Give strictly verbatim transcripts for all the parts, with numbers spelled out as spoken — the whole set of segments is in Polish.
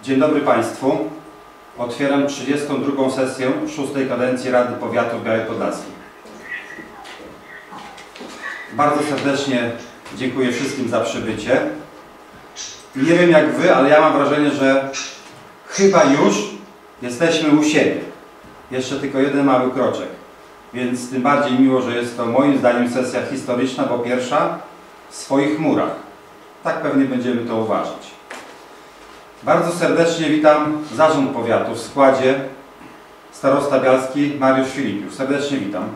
Dzień dobry Państwu. Otwieram trzydziestą drugą sesję szóstej kadencji Rady Powiatu w Białej Podlaskiej. Bardzo serdecznie dziękuję wszystkim za przybycie. I nie wiem jak Wy, ale ja mam wrażenie, że chyba już jesteśmy u siebie. Jeszcze tylko jeden mały kroczek. Więc tym bardziej miło, że jest to moim zdaniem sesja historyczna, bo pierwsza w swoich murach. Tak pewnie będziemy to uważać. Bardzo serdecznie witam Zarząd Powiatu w składzie starosta bialski Mariusz Filipiuk. Serdecznie witam.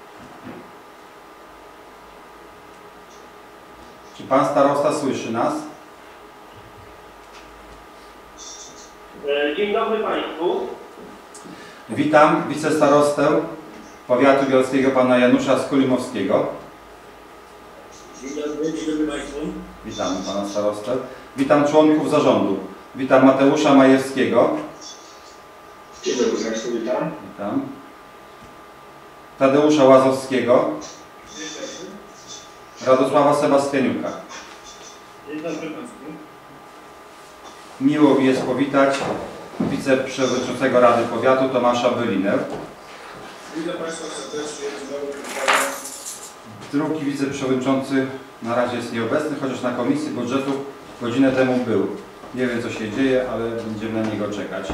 Czy Pan starosta słyszy nas? Dzień dobry Państwu. Witam wicestarostę Powiatu Bialskiego Pana Janusza Skulimowskiego. Dzień dobry, dzień dobry Państwu. Witamy Pana starostę. Witam członków zarządu. Witam Mateusza Majewskiego. Dzień dobry Państwu, witam. Witam. Tadeusza Łazowskiego. Dzień dobry. Radosława Sebastianiuka. Dzień dobry Państwu. Miło mi jest powitać wiceprzewodniczącego Rady Powiatu Tomasza Bylinę. Witam Państwa serdecznie. Dzień dobry. Drugi wiceprzewodniczący na razie jest nieobecny, chociaż na Komisji Budżetu godzinę temu był. Nie wiem co się dzieje, ale będziemy na niego czekać.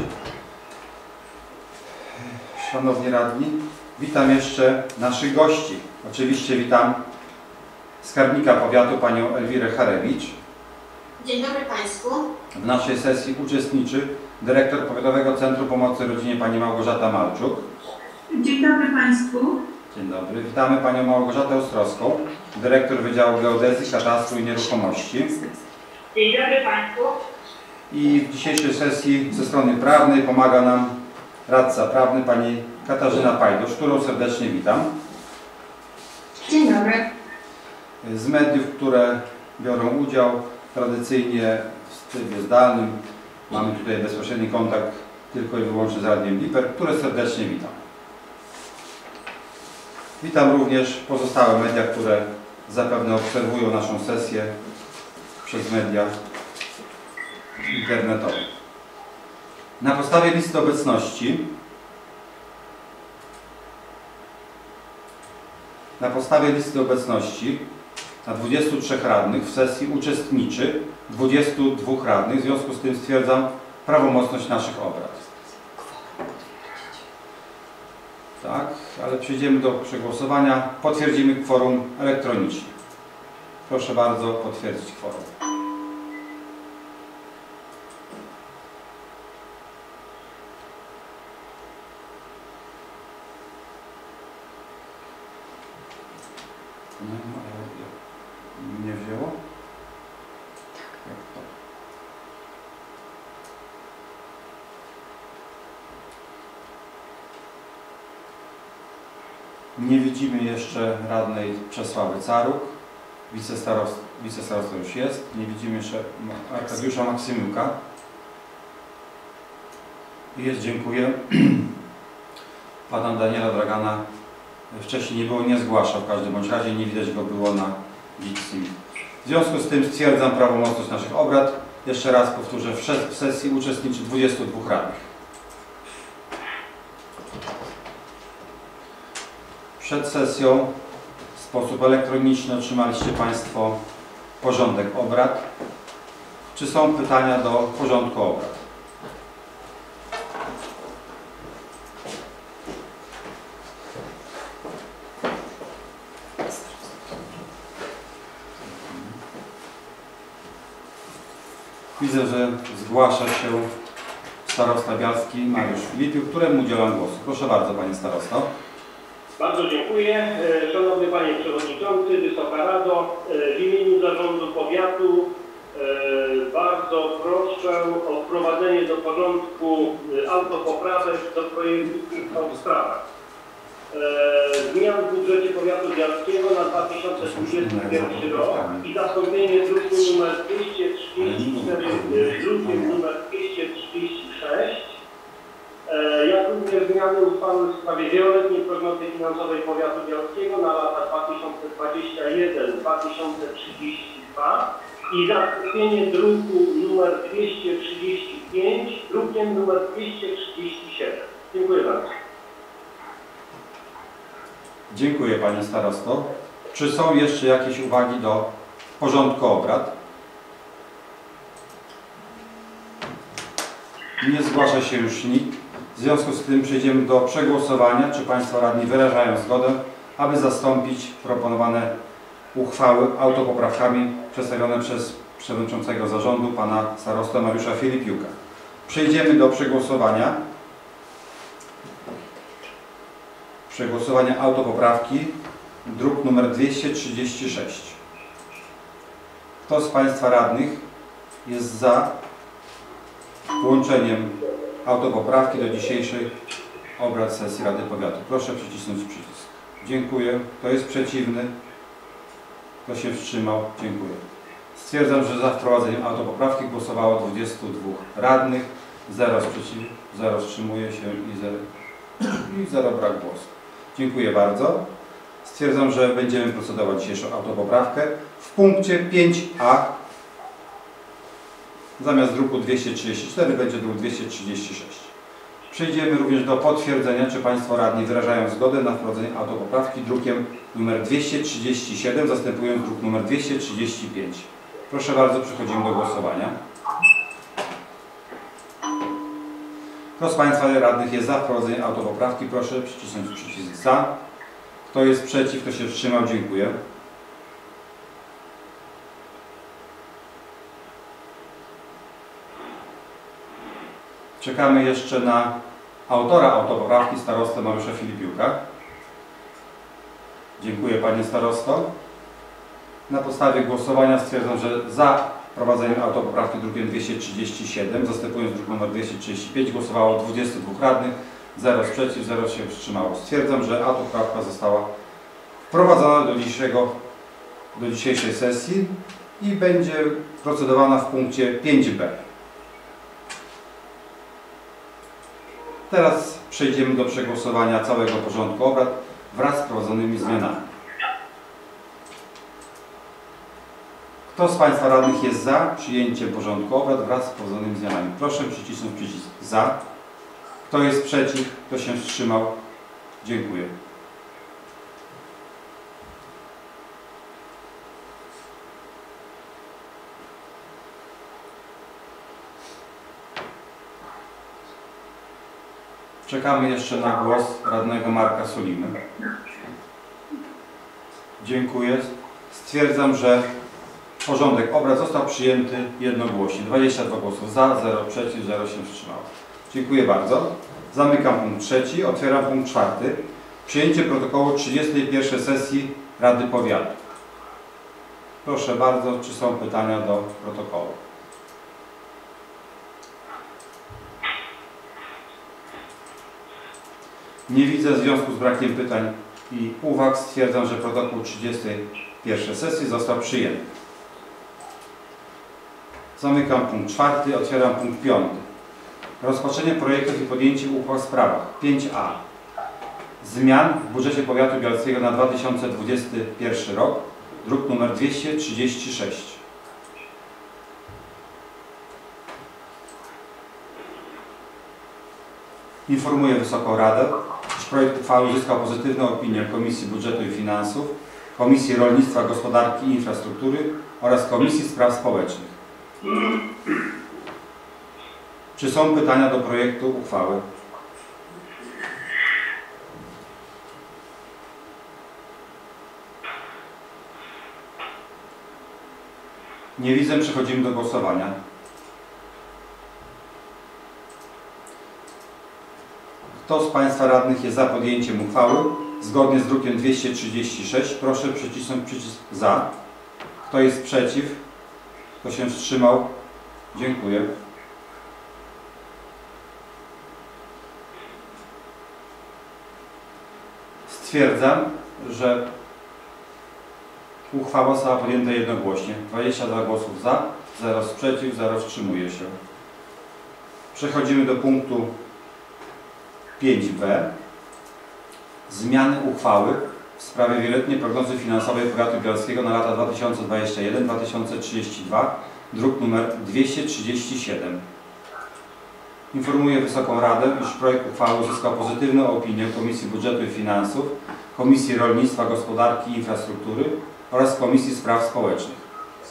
Szanowni radni, witam jeszcze naszych gości. Oczywiście witam skarbnika powiatu panią Elwirę Harewicz. Dzień dobry Państwu. W naszej sesji uczestniczy dyrektor Powiatowego Centrum Pomocy Rodzinie pani Małgorzata Malczuk. Dzień dobry Państwu. Dzień dobry. Witamy panią Małgorzatę Ostrowską, dyrektor Wydziału Geodezji, Katastru i Nieruchomości. Dzień dobry Państwu. I w dzisiejszej sesji ze strony prawnej pomaga nam radca prawny pani Katarzyna Pajdusz, którą serdecznie witam. Dzień dobry. Z mediów, które biorą udział tradycyjnie w trybie zdalnym, mamy tutaj bezpośredni kontakt tylko i wyłącznie z Radiem Liper, które serdecznie witam. Witam również pozostałe media, które zapewne obserwują naszą sesję przez media internetowe. Na podstawie listy obecności na podstawie listy obecności na dwudziestu trzech radnych w sesji uczestniczy dwudziestu dwóch radnych. W związku z tym stwierdzam prawomocność naszych obrad. Tak, ale przejdziemy do przegłosowania. Potwierdzimy kworum elektronicznie. Proszę bardzo potwierdzić kworum. Nie wzięło? Jak to? Nie widzimy jeszcze radnej Czesławy Caruk. Wicestarosta, wicestarosta już jest. Nie widzimy jeszcze Arkadiusza Maksymiuka. Jest, dziękuję. Pana Daniela Dragana wcześniej nie było, nie zgłaszał w każdym bądź razie, nie widać go było na Jitsim. W związku z tym stwierdzam prawomocność naszych obrad. Jeszcze raz powtórzę, w sesji uczestniczy dwudziestu dwóch radnych. Przed sesją w sposób elektroniczny otrzymaliście Państwo porządek obrad. Czy są pytania do porządku obrad? Widzę, że zgłasza się starosta bialski Mariusz Filipiuk, któremu udzielam głosu. Proszę bardzo, panie starosto. Bardzo dziękuję. Szanowny Panie Przewodniczący, Wysoka Rado, w imieniu Zarządu Powiatu bardzo proszę o wprowadzenie do porządku autopoprawek do projektu w sprawach. Zmian w budżecie Powiatu Bialskiego na dwa tysiące dwudziesty pierwszy rok i zastąpienie druku nr dwieście trzydzieści cztery drukiem nr dwieście trzydzieści sześć, jak również zmiany uchwały w sprawie wieloletniej prognozy finansowej Powiatu Bialskiego na lata dwa tysiące dwudziesty pierwszy do dwa tysiące trzydziestego drugiego i zastąpienie druku nr numer dwieście trzydzieści pięć, drukiem numer dwieście trzydzieści siedem. Dziękuję bardzo. Dziękuję Panie Starosto. Czy są jeszcze jakieś uwagi do porządku obrad? Nie zgłasza się już nikt. W związku z tym przejdziemy do przegłosowania. Czy Państwo radni wyrażają zgodę, aby zastąpić proponowane uchwały autopoprawkami przedstawione przez przewodniczącego zarządu Pana Starostę Mariusza Filipiuka? Przejdziemy do przegłosowania. Przegłosowania autopoprawki, druk nr dwieście trzydzieści sześć. Kto z Państwa radnych jest za włączeniem autopoprawki do dzisiejszych obrad sesji Rady Powiatu? Proszę przycisnąć przycisk. Dziękuję. Kto jest przeciwny? Kto się wstrzymał? Dziękuję. Stwierdzam, że za wprowadzeniem autopoprawki głosowało dwudziestu dwóch radnych, zero sprzeciw, zero wstrzymuje się i zero, i zero brak głosu. Dziękuję bardzo. Stwierdzam, że będziemy procedować dzisiejszą autopoprawkę. W punkcie pięć a zamiast druku dwieście trzydzieści cztery będzie druk dwieście trzydzieści sześć. Przejdziemy również do potwierdzenia, czy Państwo radni wyrażają zgodę na wprowadzenie autopoprawki drukiem nr dwieście trzydzieści siedem, zastępując druk nr dwieście trzydzieści pięć. Proszę bardzo, przechodzimy do głosowania. Kto z Państwa radnych jest za wprowadzeniem autopoprawki? Proszę przycisnąć przycisk za. Kto jest przeciw? Kto się wstrzymał? Dziękuję. Czekamy jeszcze na autora autopoprawki, starostę Mariusza Filipiuka. Dziękuję Panie Starosto. Na podstawie głosowania stwierdzam, że za wprowadzeniem autopoprawki drukiem dwieście trzydzieści siedem, zastępując druk nr dwieście trzydzieści pięć, głosowało dwudziestu dwóch radnych, zero sprzeciw, zero się wstrzymało. Stwierdzam, że autopoprawka została wprowadzona do, dzisiejszego, do dzisiejszej sesji i będzie procedowana w punkcie pięć b. Teraz przejdziemy do przegłosowania całego porządku obrad wraz z wprowadzonymi zmianami. Kto z Państwa radnych jest za przyjęciem porządku obrad wraz z wprowadzonymi zmianami? Proszę przycisnąć przycisk za. Kto jest przeciw? Kto się wstrzymał? Dziękuję. Czekamy jeszcze na głos radnego Marka Sulimy. Dziękuję. Stwierdzam, że porządek obrad został przyjęty jednogłośnie. dwadzieścia dwa głosów za, zero przeciw, zero się wstrzymało. Dziękuję bardzo. Zamykam punkt trzeci. Otwieram punkt czwarty. Przyjęcie protokołu trzydziestej pierwszej sesji Rady Powiatu. Proszę bardzo, czy są pytania do protokołu? Nie widzę. W związku z brakiem pytań i uwag stwierdzam, że protokół trzydziestej pierwszej sesji został przyjęty. Zamykam punkt czwarty, otwieram punkt piąty. Rozpatrzenie projektów i podjęcie uchwał w sprawach. pięć a. Zmian w budżecie powiatu bialskiego na dwa tysiące dwudziesty pierwszy rok. Druk nr dwieście trzydzieści sześć. Informuję Wysoką Radę, iż projekt uchwały uzyskał pozytywną opinię Komisji Budżetu i Finansów, Komisji Rolnictwa, Gospodarki i Infrastruktury oraz Komisji Spraw Społecznych. Czy są pytania do projektu uchwały? Nie widzę. Przechodzimy do głosowania. Kto z Państwa radnych jest za podjęciem uchwały zgodnie z drukiem dwieście trzydzieści sześć? Proszę przycisnąć przycisk za. Kto jest przeciw? Kto się wstrzymał? Dziękuję. Stwierdzam, że uchwała została podjęta jednogłośnie. dwadzieścia dwa głosów za, zero sprzeciw, zero wstrzymuje się. Przechodzimy do punktu pięć b. Zmiany uchwały w sprawie wieloletniej prognozy finansowej powiatu bielskiego na lata dwa tysiące dwudziesty pierwszy do dwa tysiące trzydziestego drugiego, druk nr dwieście trzydzieści siedem. Informuję Wysoką Radę, iż projekt uchwały uzyskał pozytywną opinię Komisji Budżetu i Finansów, Komisji Rolnictwa, Gospodarki i Infrastruktury oraz Komisji Spraw Społecznych.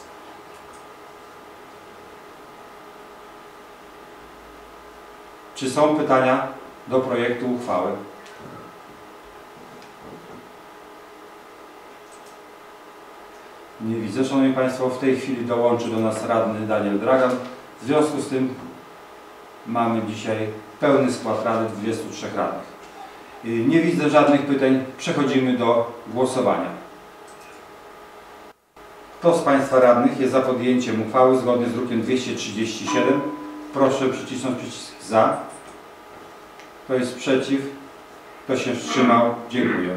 Czy są pytania do projektu uchwały? Nie widzę. Szanowni Państwo, w tej chwili dołączy do nas radny Daniel Dragan. W związku z tym mamy dzisiaj pełny skład Rady, dwudziestu trzech radnych. Nie widzę żadnych pytań. Przechodzimy do głosowania. Kto z Państwa radnych jest za podjęciem uchwały zgodnie z drukiem dwieście trzydzieści siedem? Proszę przycisnąć przycisk za. Kto jest przeciw? Kto się wstrzymał? Dziękuję.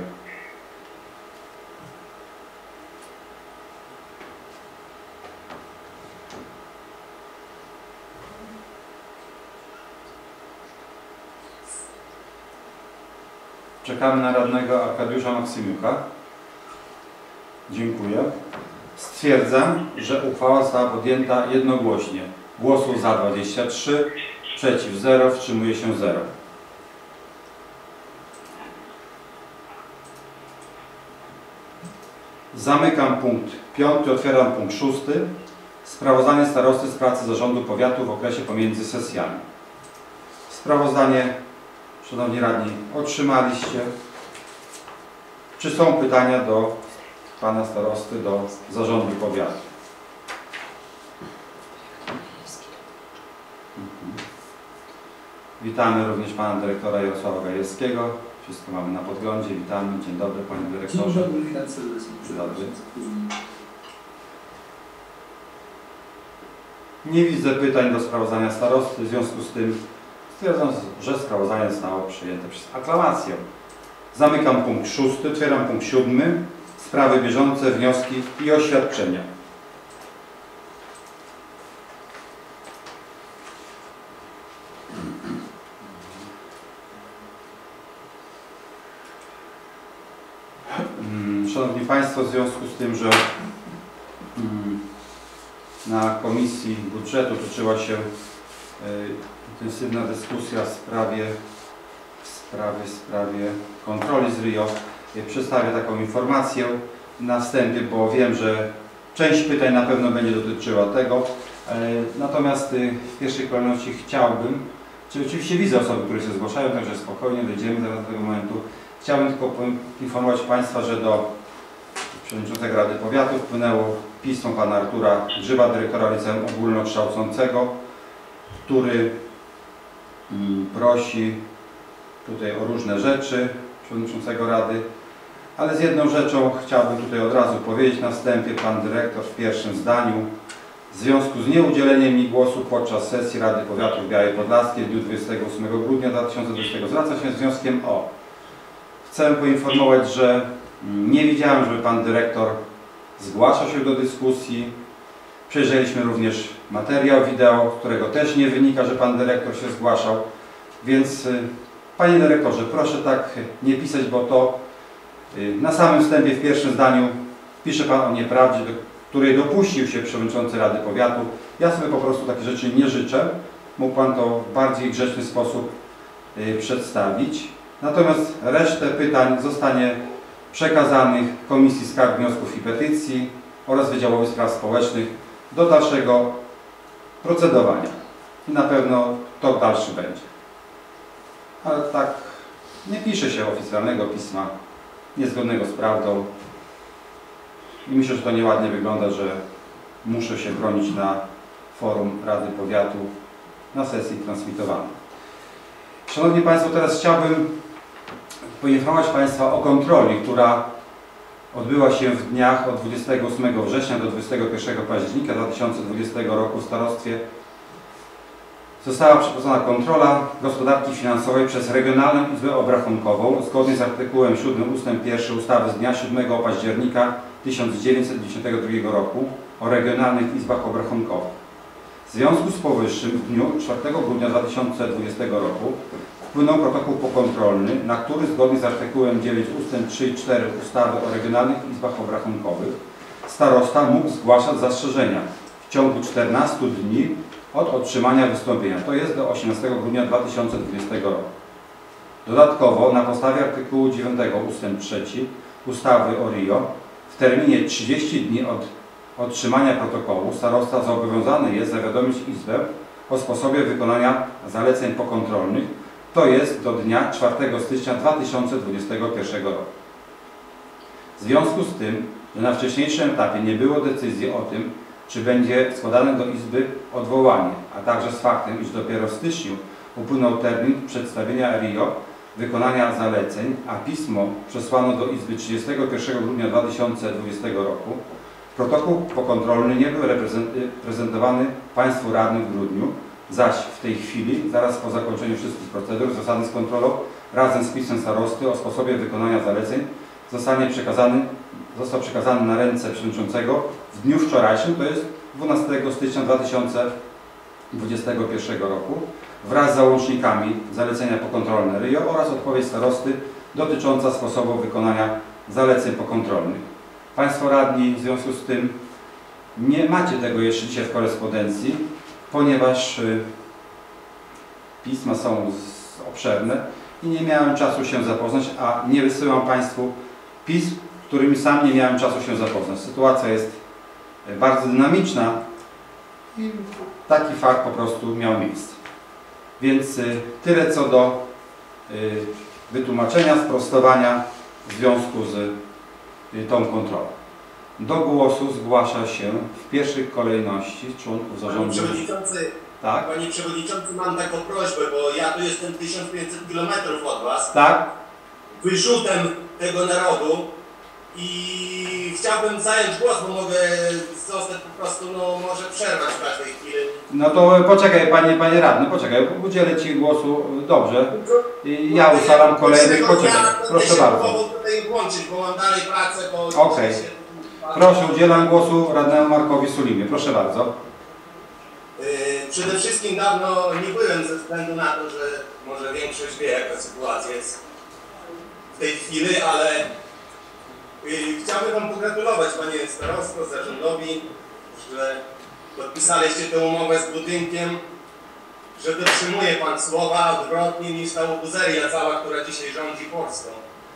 Czekamy na radnego Arkadiusza Maksymiuka. Dziękuję. Stwierdzam, że uchwała została podjęta jednogłośnie. Głosów za dwadzieścia trzy, przeciw zero, wstrzymuje się zero. Zamykam punkt piąty, otwieram punkt szósty. Sprawozdanie starosty z pracy zarządu powiatu w okresie pomiędzy sesjami. Sprawozdanie, szanowni radni, otrzymaliście. Czy są pytania do pana starosty, do zarządu powiatu? Mhm. Witamy również pana dyrektora Jarosława Gajewskiego. Wszystko mamy na podglądzie. Witamy. Dzień dobry, panie dyrektorze. Dzień dobry, witam serdecznie. Dzień dobry. Nie widzę pytań do sprawozdania starosty. W związku z tym stwierdzam, że sprawozdanie zostało przyjęte przez aklamację. Zamykam punkt szósty, otwieram punkt siódmy. Sprawy bieżące, wnioski i oświadczenia. Szanowni Państwo, w związku z tym, że na Komisji Budżetu toczyła się intensywna dyskusja w sprawie, w sprawie, w sprawie kontroli z R I O, przedstawię taką informację na wstępie, bo wiem, że część pytań na pewno będzie dotyczyła tego. Natomiast w pierwszej kolejności chciałbym, czy oczywiście widzę osoby, które się zgłaszają, także spokojnie dojdziemy do tego momentu. Chciałbym tylko poinformować Państwa, że do przewodniczącego Rady Powiatu wpłynęło pismo pana Artura Grzyba, dyrektora liceum ogólnokształcącego, który prosi tutaj o różne rzeczy przewodniczącego Rady, ale z jedną rzeczą chciałbym tutaj od razu powiedzieć na wstępie. Pan dyrektor w pierwszym zdaniu: w związku z nieudzieleniem mi głosu podczas sesji Rady Powiatu w Białej Podlaskiej w dniu dwudziestego ósmego grudnia dwa tysiące dwudziestego zwraca się z wnioskiem o... Chcę poinformować, że nie widziałem, żeby pan dyrektor zgłaszał się do dyskusji. Przejrzeliśmy również materiał wideo, z którego też nie wynika, że pan dyrektor się zgłaszał. Więc panie dyrektorze, proszę tak nie pisać, bo to na samym wstępie w pierwszym zdaniu pisze pan o nieprawdzie, do której dopuścił się przewodniczący Rady Powiatu. Ja sobie po prostu takich rzeczy nie życzę. Mógł pan to w bardziej grzeczny sposób przedstawić. Natomiast resztę pytań zostanie przekazanych Komisji Skarg, Wniosków i Petycji oraz Wydziałowi Spraw Społecznych do dalszego procedowania. I na pewno tok dalszy będzie. Ale tak nie pisze się oficjalnego pisma niezgodnego z prawdą. I myślę, że to nieładnie wygląda, że muszę się bronić na forum Rady Powiatu na sesji transmitowanej. Szanowni Państwo, teraz chciałbym poinformować Państwa o kontroli, która odbyła się w dniach od dwudziestego ósmego września do dwudziestego pierwszego października dwa tysiące dwudziestego roku w starostwie. Została przeprowadzona kontrola gospodarki finansowej przez Regionalną Izbę Obrachunkową zgodnie z artykułem siódmym ustęp pierwszy ustawy z dnia siódmego października tysiąc dziewięćset dziewięćdziesiątego drugiego roku o Regionalnych Izbach Obrachunkowych. W związku z powyższym w dniu czwartego grudnia dwa tysiące dwudziestego roku wpłynął protokół pokontrolny, na który zgodnie z artykułem dziewięć ustęp trzy i cztery ustawy o regionalnych izbach obrachunkowych starosta mógł zgłaszać zastrzeżenia w ciągu czternastu dni od otrzymania wystąpienia, to jest do osiemnastego grudnia dwa tysiące dwudziestego roku. Dodatkowo na podstawie artykułu dziewiątego ustęp trzy ustawy o R I O w terminie trzydziestu dni od otrzymania protokołu starosta zobowiązany jest zawiadomić Izbę o sposobie wykonania zaleceń pokontrolnych, to jest do dnia czwartego stycznia dwa tysiące dwudziestego pierwszego roku. W związku z tym, że na wcześniejszym etapie nie było decyzji o tym, czy będzie składane do Izby odwołanie, a także z faktem, iż dopiero w styczniu upłynął termin przedstawienia R I O wykonania zaleceń, a pismo przesłano do Izby trzydziestego pierwszego grudnia dwa tysiące dwudziestego roku, protokół pokontrolny nie był prezentowany Państwu radnym w grudniu, zaś w tej chwili, zaraz po zakończeniu wszystkich procedur związanych z kontrolą, razem z pismem starosty o sposobie wykonania zaleceń zostanie przekazany, został przekazany na ręce przewodniczącego w dniu wczorajszym, to jest dwunastego stycznia dwa tysiące dwudziestego pierwszego roku, wraz z załącznikami zalecenia pokontrolne R I O oraz odpowiedź starosty dotycząca sposobu wykonania zaleceń pokontrolnych. Państwo radni w związku z tym nie macie tego jeszcze dzisiaj w korespondencji, ponieważ y, pisma są z, obszerne i nie miałem czasu się zapoznać, a nie wysyłam Państwu pism, którymi sam nie miałem czasu się zapoznać. Sytuacja jest bardzo dynamiczna i taki fakt po prostu miał miejsce. Więc y, tyle co do y, wytłumaczenia, sprostowania w związku z y, tą kontrolą. Do głosu zgłasza się w pierwszej kolejności członków zarządu. Panie Przewodniczący, tak? Panie Przewodniczący, mam taką prośbę, bo ja tu jestem tysiąc pięćset kilometrów od Was. Tak? Wyrzutem tego narodu i chciałbym zająć głos, bo mogę zostać po prostu, no może przerwać w każdej chwili. No to poczekaj panie, panie radny, poczekaj, udzielę Ci głosu, dobrze. Ja ustalam kolejnych, poczekaj, proszę bardzo. Nie tutaj włączyć, bo mam dalej pracę, bo... Okej. Okay. Proszę, udzielam głosu radnemu Markowi Sulimie, proszę bardzo. Yy, przede wszystkim dawno nie byłem ze względu na to, że może większość wie, jaka sytuacja jest w tej chwili, ale yy, chciałbym Wam pogratulować, Panie Starosto, zarządowi, że podpisaliście tę umowę z budynkiem, że dotrzymuje Pan słowa odwrotnie niż ta obuzeria cała, która dzisiaj rządzi Polską.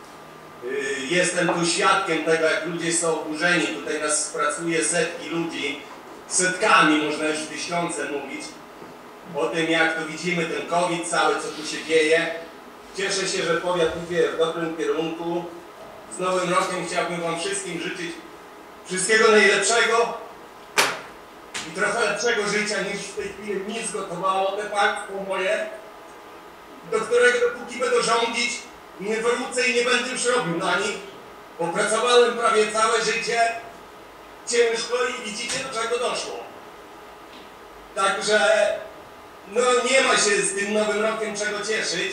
Jestem tu świadkiem tego, jak ludzie są oburzeni. Tutaj nas pracuje setki ludzi, setkami, można już tysiące mówić, o tym, jak tu widzimy ten COVID cały, co tu się dzieje. Cieszę się, że powiat idzie w dobrym kierunku. Z Nowym Rokiem chciałbym Wam wszystkim życzyć wszystkiego najlepszego i trochę lepszego życia, niż w tej chwili mi zgotowało te państwo moje, do którego dopóki będę rządzić, nie wrócę i nie będę już robił na nich, bo pracowałem prawie całe życie ciężko i widzicie, do czego doszło. Także no nie ma się z tym Nowym Rokiem czego cieszyć.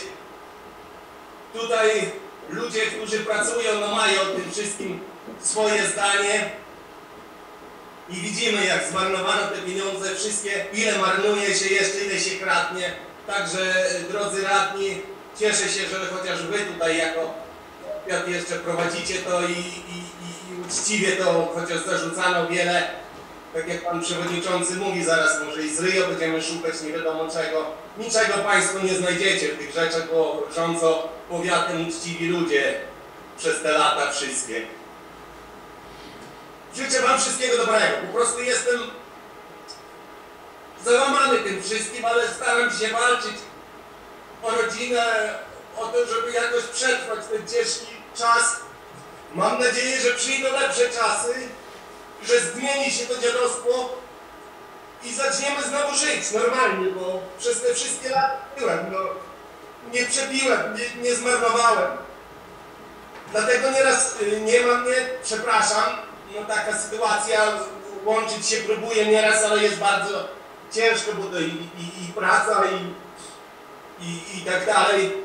Tutaj ludzie, którzy pracują, no mają o tym wszystkim swoje zdanie i widzimy, jak zmarnowano te pieniądze wszystkie, ile marnuje się jeszcze, ile się kradnie. Także drodzy radni, cieszę się, że chociaż Wy tutaj jako powiat jeszcze prowadzicie to i, i, i uczciwie to, chociaż zarzucano wiele, tak jak Pan Przewodniczący mówi, zaraz może i z R I O będziemy szukać nie wiadomo czego. Niczego Państwo nie znajdziecie w tych rzeczach, bo rządzą powiatem uczciwi ludzie przez te lata wszystkie. Życzę Wam wszystkiego dobrego. Po prostu jestem załamany tym wszystkim, ale staram się walczyć o rodzinę, o to, żeby jakoś przetrwać ten ciężki czas. Mam nadzieję, że przyjdą lepsze czasy, że zmieni się to dziadostwo i zaczniemy znowu żyć normalnie, bo przez te wszystkie lata byłem, no, nie przebiłem, nie, nie zmarnowałem. Dlatego nieraz nie ma mnie, przepraszam, no taka sytuacja, łączyć się próbuję nieraz, ale jest bardzo ciężko, bo to i, i, i praca, i, i, i tak dalej.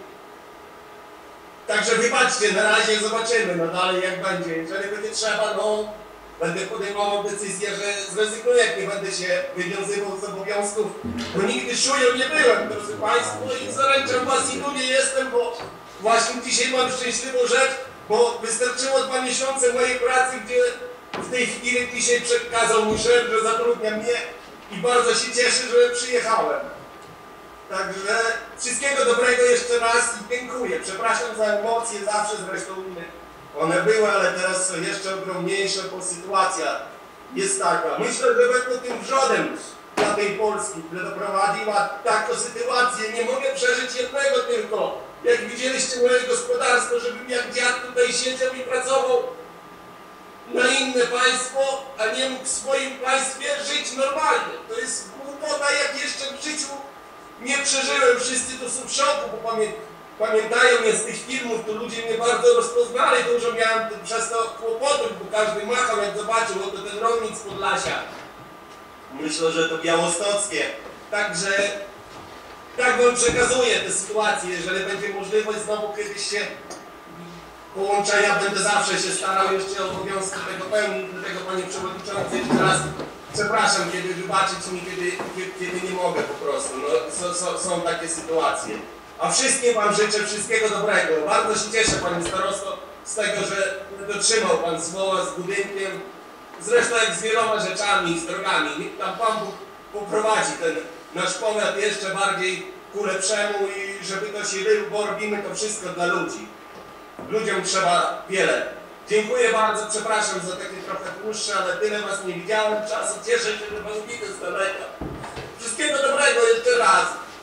Także wybaczcie, na razie zobaczymy, no dalej jak będzie. Jeżeli będzie trzeba, no będę podejmował decyzję, że zrezygnuję, jak nie będę się wywiązywał z obowiązków, bo nigdy szują nie byłem, drodzy Państwo, i zaręczam Was i dumnie jestem, bo właśnie dzisiaj mam szczęśliwą rzecz, bo wystarczyło dwa miesiące mojej pracy, gdzie w tej chwili dzisiaj przekazał mój szef, że zatrudnia mnie i bardzo się cieszę, że przyjechałem. Także wszystkiego dobrego jeszcze raz i dziękuję. Przepraszam za emocje, zawsze zresztą one były, ale teraz są jeszcze ogromniejsze, bo sytuacja jest taka. Myślę, że będę tym wrzodem dla tej Polski, która doprowadziła taką sytuację. Nie mogę przeżyć jednego tylko. Jak widzieliście moje gospodarstwo, żebym jak dziad tutaj siedział i pracował na inne państwo, a nie mógł w swoim państwie żyć normalnie. To jest głupota, jak jeszcze w życiu nie przeżyłem. Wszyscy tu są w szoku, bo pamię pamiętają mnie z tych filmów, to ludzie mnie bardzo rozpoznali. Dużo miałem przez to kłopotów, bo każdy machał, jak zobaczył, oto ten rolnik z Podlasia. Myślę, że to białostockie. Także tak wam przekazuję tę sytuację. Jeżeli będzie możliwość znowu kiedyś się połączenia, będę zawsze się starał jeszcze obowiązki tego pełnić. Dlatego, Panie Przewodniczący, jeszcze raz przepraszam, kiedy wybaczyć mi, kiedy, kiedy, kiedy nie mogę po prostu. No, so, so, są takie sytuacje. A wszystkim Wam życzę wszystkiego dobrego. Bardzo się cieszę, Panie Starosto, z tego, że dotrzymał Pan słowa z budynkiem. Zresztą jak z wieloma rzeczami, z drogami. Niech tam Pan Bóg poprowadzi ten nasz powiat jeszcze bardziej ku lepszemu i żeby to się wył, bo robimy to wszystko dla ludzi. Ludziom trzeba wiele. Dziękuję bardzo, przepraszam za takie trochę dłuższe, ale tyle Was nie widziałem czasu. Cieszę się, że Was widzę z daleka. Wszystkiego dobrego jeszcze raz.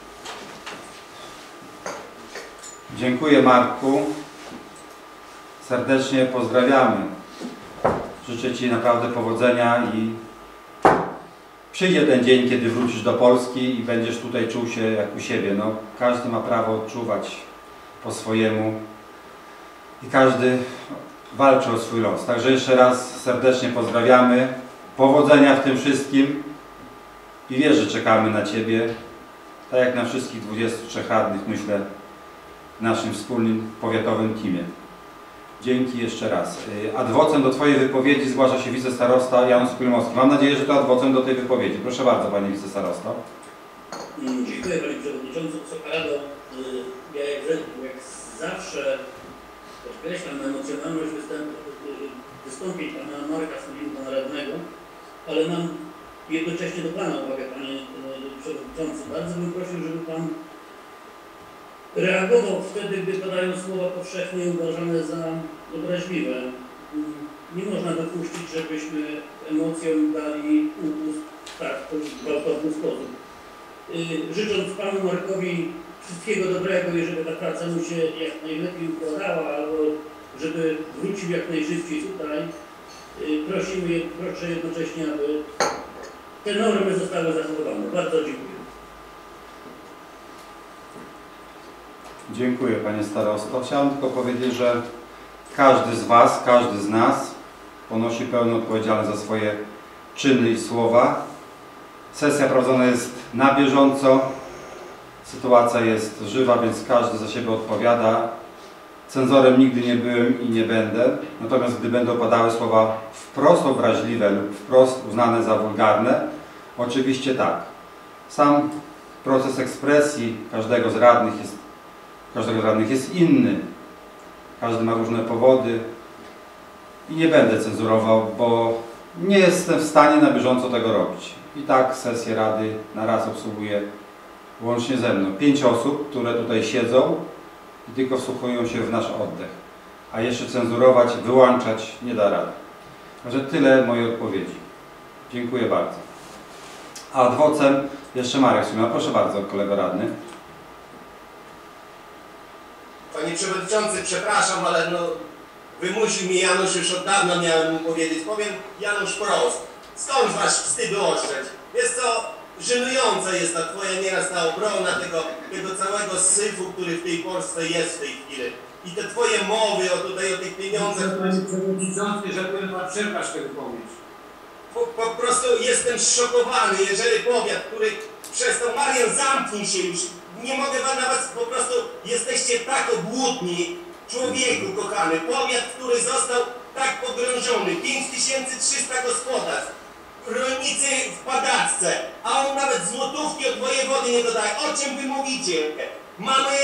Dziękuję, Marku. Serdecznie pozdrawiamy. Życzę Ci naprawdę powodzenia i przyjdzie ten dzień, kiedy wrócisz do Polski i będziesz tutaj czuł się jak u siebie. No, każdy ma prawo odczuwać po swojemu i każdy walczy o swój los. Także jeszcze raz serdecznie pozdrawiamy. Powodzenia w tym wszystkim i wiesz, że czekamy na Ciebie. Tak jak na wszystkich dwudziestu trzech radnych, myślę, w naszym wspólnym powiatowym teamie. Dzięki jeszcze raz. Adwocem do Twojej wypowiedzi zgłasza się wicestarosta Janusz Kulmowski. Mam nadzieję, że to adwocem do tej wypowiedzi. Proszę bardzo, Panie wicestarosto. Dziękuję, Panie Przewodniczący. Wysoka Rado, ja jak, jak zawsze podkreślam emocjonalność występ, wystąpień Pana Marka Stuliny, Pana Radnego, ale mam jednocześnie do Pana uwagę, Panie Przewodniczący. Bardzo bym prosił, żeby Pan reagował wtedy, gdy padają słowa powszechnie uważane za obraźliwe. Nie można dopuścić, żebyśmy emocjom dali upust w tak gwałtowny sposób. Życząc Panu Markowi wszystkiego dobrego i żeby ta praca mu się jak najlepiej układała, albo żeby wrócił jak najszybciej tutaj, prosimy, proszę jednocześnie, aby te normy zostały zachowane. Bardzo dziękuję. Dziękuję, Panie Starosto. Chciałem tylko powiedzieć, że każdy z Was, każdy z nas ponosi pełną odpowiedzialność za swoje czyny i słowa. Sesja prowadzona jest na bieżąco. Sytuacja jest żywa, więc każdy za siebie odpowiada. Cenzorem nigdy nie byłem i nie będę. Natomiast gdy będą padały słowa wprost obraźliwe lub wprost uznane za wulgarne, oczywiście tak. Sam proces ekspresji każdego z radnych jest Każdego z radnych jest inny. Każdy ma różne powody i nie będę cenzurował, bo nie jestem w stanie na bieżąco tego robić. I tak sesję Rady na raz obsługuję łącznie ze mną. Pięć osób, które tutaj siedzą i tylko wsłuchują się w nasz oddech. A jeszcze cenzurować, wyłączać nie da rady. Także tyle mojej odpowiedzi. Dziękuję bardzo. A adwocem jeszcze Marek Szyma. Proszę bardzo, kolego radny. Panie Przewodniczący, przepraszam, ale no wymusił mnie Janusz, już od dawna miałem mu powiedzieć. Powiem Janusz prost. Skąd wasz wstyd oszczędź? Jest to żenująca jest ta twoja nieraz ta obrona tego, tego całego syfu, który w tej Polsce jest w tej chwili. I te twoje mowy o tutaj o tych pieniądzach. Panie Przewodniczący, że powiem Pan przerwać tego powiedzieć. Po, po prostu jestem zszokowany, jeżeli powiat, który przestał, Marian, zamknij się już. Nie mogę wam nawet, po prostu jesteście tak obłudni, człowieku kochany. Powiat, który został tak pogrążony, pięć tysięcy trzysta gospodarstw, rolnicy w padaczce, a on nawet złotówki od wojewody nie dodaje. O czym wy mówicie? Mamy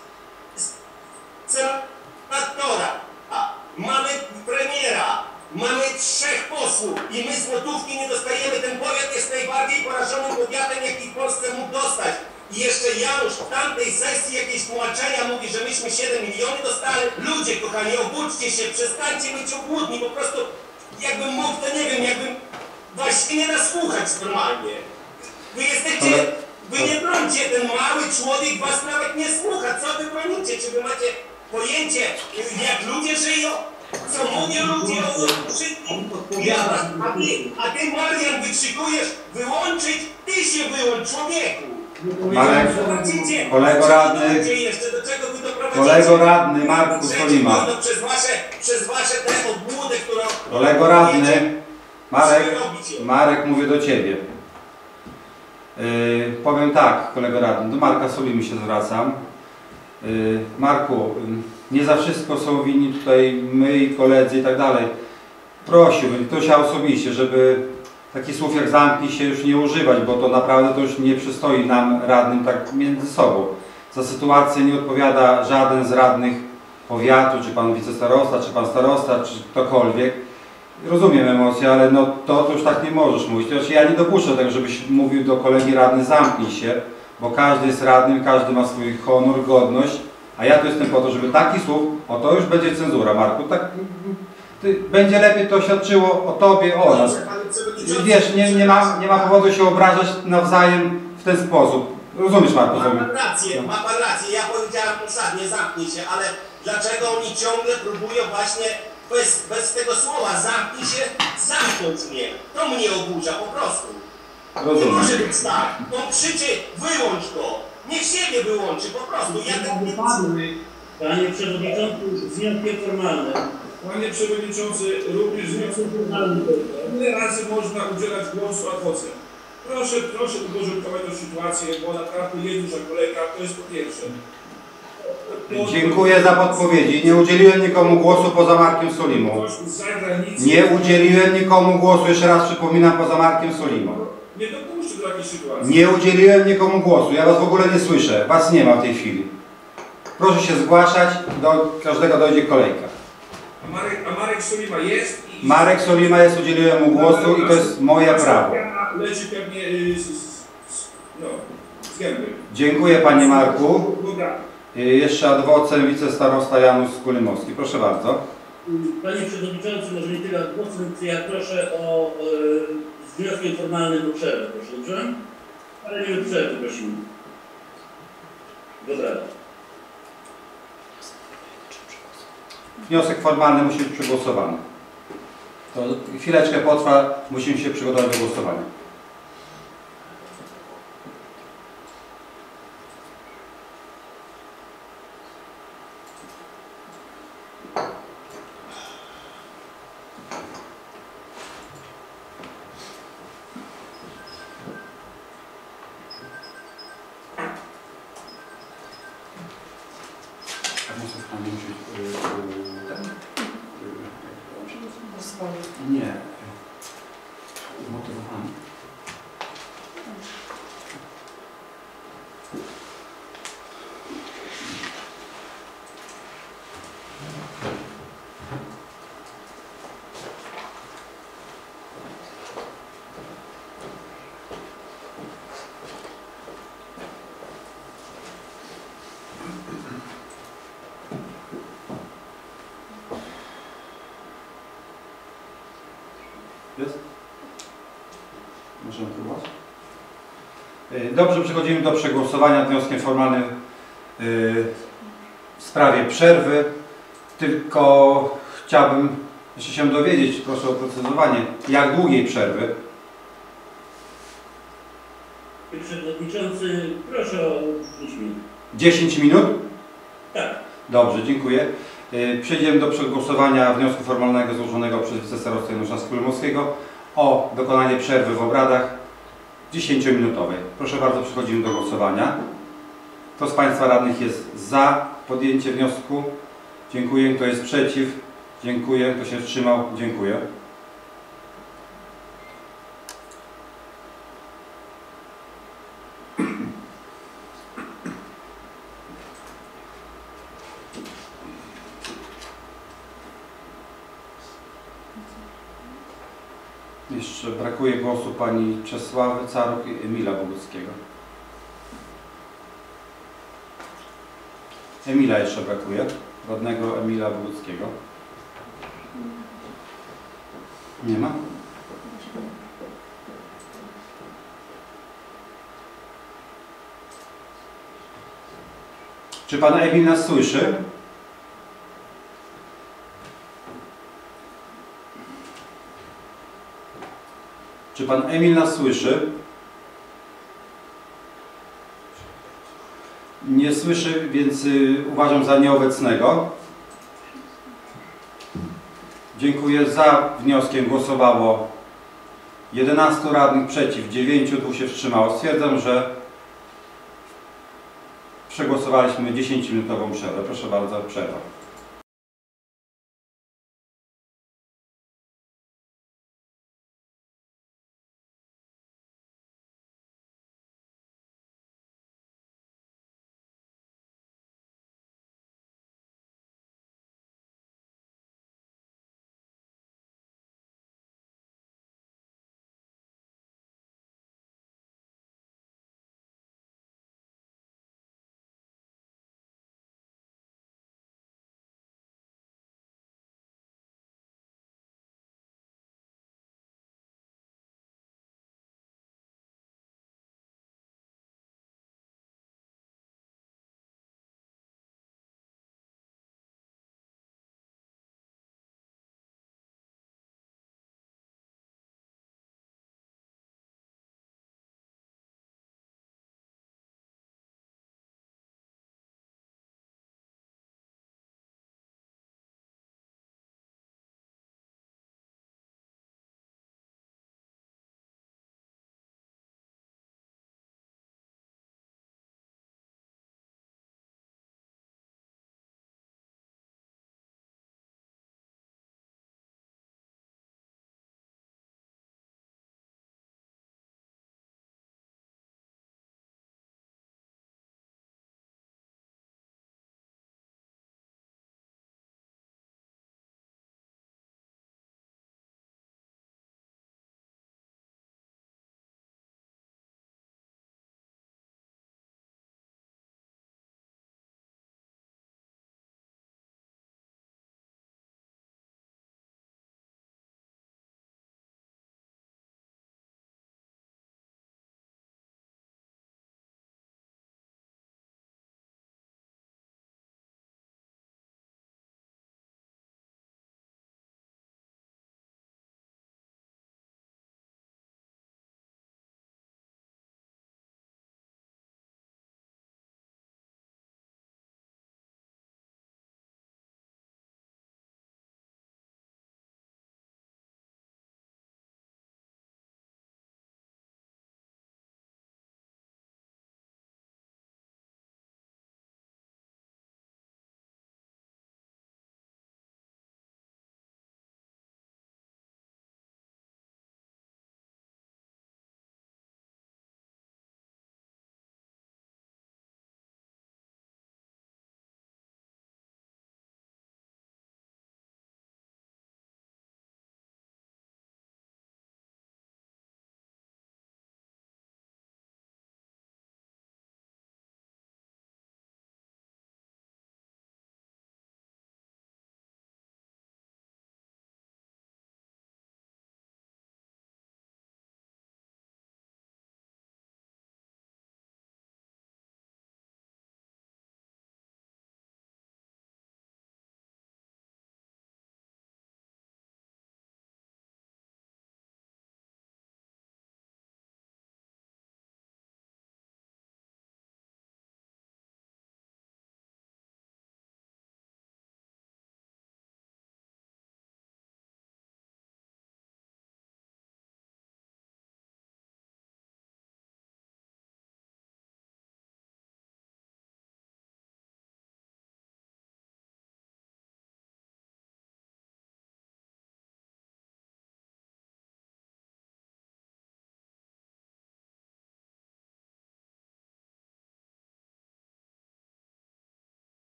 senatora, mamy premiera, mamy trzech posłów i my złotówki nie dostajemy. Ten powiat jest najbardziej porażonym powiatem, jaki w Polsce mógł dostać. I jeszcze Janusz w tamtej sesji jakieś tłumaczenia mówi, że myśmy siedem milionów dostali. Ludzie kochani, obudźcie się, przestańcie być obłudni, po prostu jakbym mógł, to nie wiem, jakbym właśnie nie nasłuchać normalnie. Wy jesteście, wy nie brońcie, ten mały człowiek was nawet nie słucha. Co wy bronicie? Czy wy macie pojęcie, jak ludzie żyją? Co mówią ludzie o wszystkim? A ty, a ty Marian wykrzykujesz, wyłączyć? Ty się wyłącz, człowieku! Marek, kolego radny, kolego radny Marku Solima. Przez wasze, przez wasze te obłudy, które... Kolego radny, Marek, Marek, mówię do Ciebie. Yy, powiem tak, kolego radny, do Marka Solimy się zwracam. Yy, Marku, nie za wszystko są winni tutaj my i koledzy i tak dalej. Prosiłbym, ktoś ja osobiście, żeby takich słów jak zamknij się już nie używać, bo to naprawdę to już nie przystoi nam radnym tak między sobą. Za sytuację nie odpowiada żaden z radnych powiatu, czy pan wicestarosta, czy pan starosta, czy ktokolwiek. Rozumiem emocje, ale no to, to już tak nie możesz mówić. Chociaż ja nie dopuszczę tego, żebyś mówił do kolegi radny zamknij się, bo każdy jest radnym, każdy ma swój honor, godność, a ja tu jestem po to, żeby takich słów, o to już będzie cenzura, Marku, tak, ty, będzie lepiej to świadczyło o Tobie, o nas. Wiesz, nie, nie, ma, nie ma powodu się obrażać nawzajem w ten sposób. Rozumiesz, Marku? Ma pan rację, ma pan rację, ja powiedziałem dosadnie, zamknij się, ale dlaczego oni ciągle próbują właśnie bez, bez tego słowa zamknij się, zamknąć mnie. To mnie oburza po prostu. Rozumiem. Nie może być tak. On krzyczy, wyłącz go. Niech siebie wyłączy, po prostu. Ja tak nie... Panie Przewodniczący, z wnioskiem formalnym. Panie Przewodniczący, również z wnioskiem formalnym. Ile razy można udzielać głosu ad vocem? Proszę, proszę uporządkować tę sytuację, bo naprawdę jest duża kolejka, to jest po pierwsze. Po Dziękuję za podpowiedzi. Nie udzieliłem nikomu głosu poza Markiem Solimą. Ktoś z zagranicy... Nie udzieliłem nikomu głosu, jeszcze raz przypominam, poza Markiem Solimą. Nie dopuszczę do takiej sytuacji. Nie udzieliłem nikomu głosu, ja was w ogóle nie słyszę, was nie ma w tej chwili. Proszę się zgłaszać, do każdego dojdzie kolejka. A Marek, a Marek Solima jest i... Marek Solima jest, udzieliłem mu głosu i to jest moje prawo. Leci pewnie y, z, z, no, z gęby. Dziękuję Panie Marku. Dobra. Y, Jeszcze ad vocem wicestarosta Janusz Kulymowski. Proszę bardzo. Panie Przewodniczący, może nie tyle głosem, co ja proszę o e, z wnioskiem formalnym o przerwę, proszę, dobrze? Ale nie o przerwę prosimy. Dobra. Wniosek formalny musi być przegłosowany. To chwileczkę potrwa, musimy się przygotować do głosowania. Nie. Motywowany. Jest? Możemy próbować? Dobrze, przechodzimy do przegłosowania nad wnioskiem formalnym w sprawie przerwy. Tylko chciałbym jeszcze się dowiedzieć, proszę o precyzowanie, jak długiej przerwy? Panie Przewodniczący, proszę o pięć minut. dziesięć minut? Tak. Dobrze, dziękuję. Przejdziemy do przegłosowania wniosku formalnego złożonego przez wicestarostę Janusza Kulymowskiego o dokonanie przerwy w obradach dziesięciominutowej. Proszę bardzo, przechodzimy do głosowania. Kto z Państwa radnych jest za podjęciem wniosku? Dziękuję. Kto jest przeciw? Dziękuję. Kto się wstrzymał? Dziękuję. Jeszcze brakuje głosu pani Czesławy Caruk i Emila Boguckiego. Emila jeszcze brakuje. Radnego Emila Boguckiego. Nie ma? Czy pan Emil nas słyszy? Czy pan Emil nas słyszy? Nie słyszy, więc y, uważam za nieobecnego. Dziękuję. Za wnioskiem głosowało jedenastu radnych, przeciw dziewięciu, dwóch się wstrzymało. Stwierdzam, że przegłosowaliśmy dziesięciominutową przerwę. Proszę bardzo, przerwa.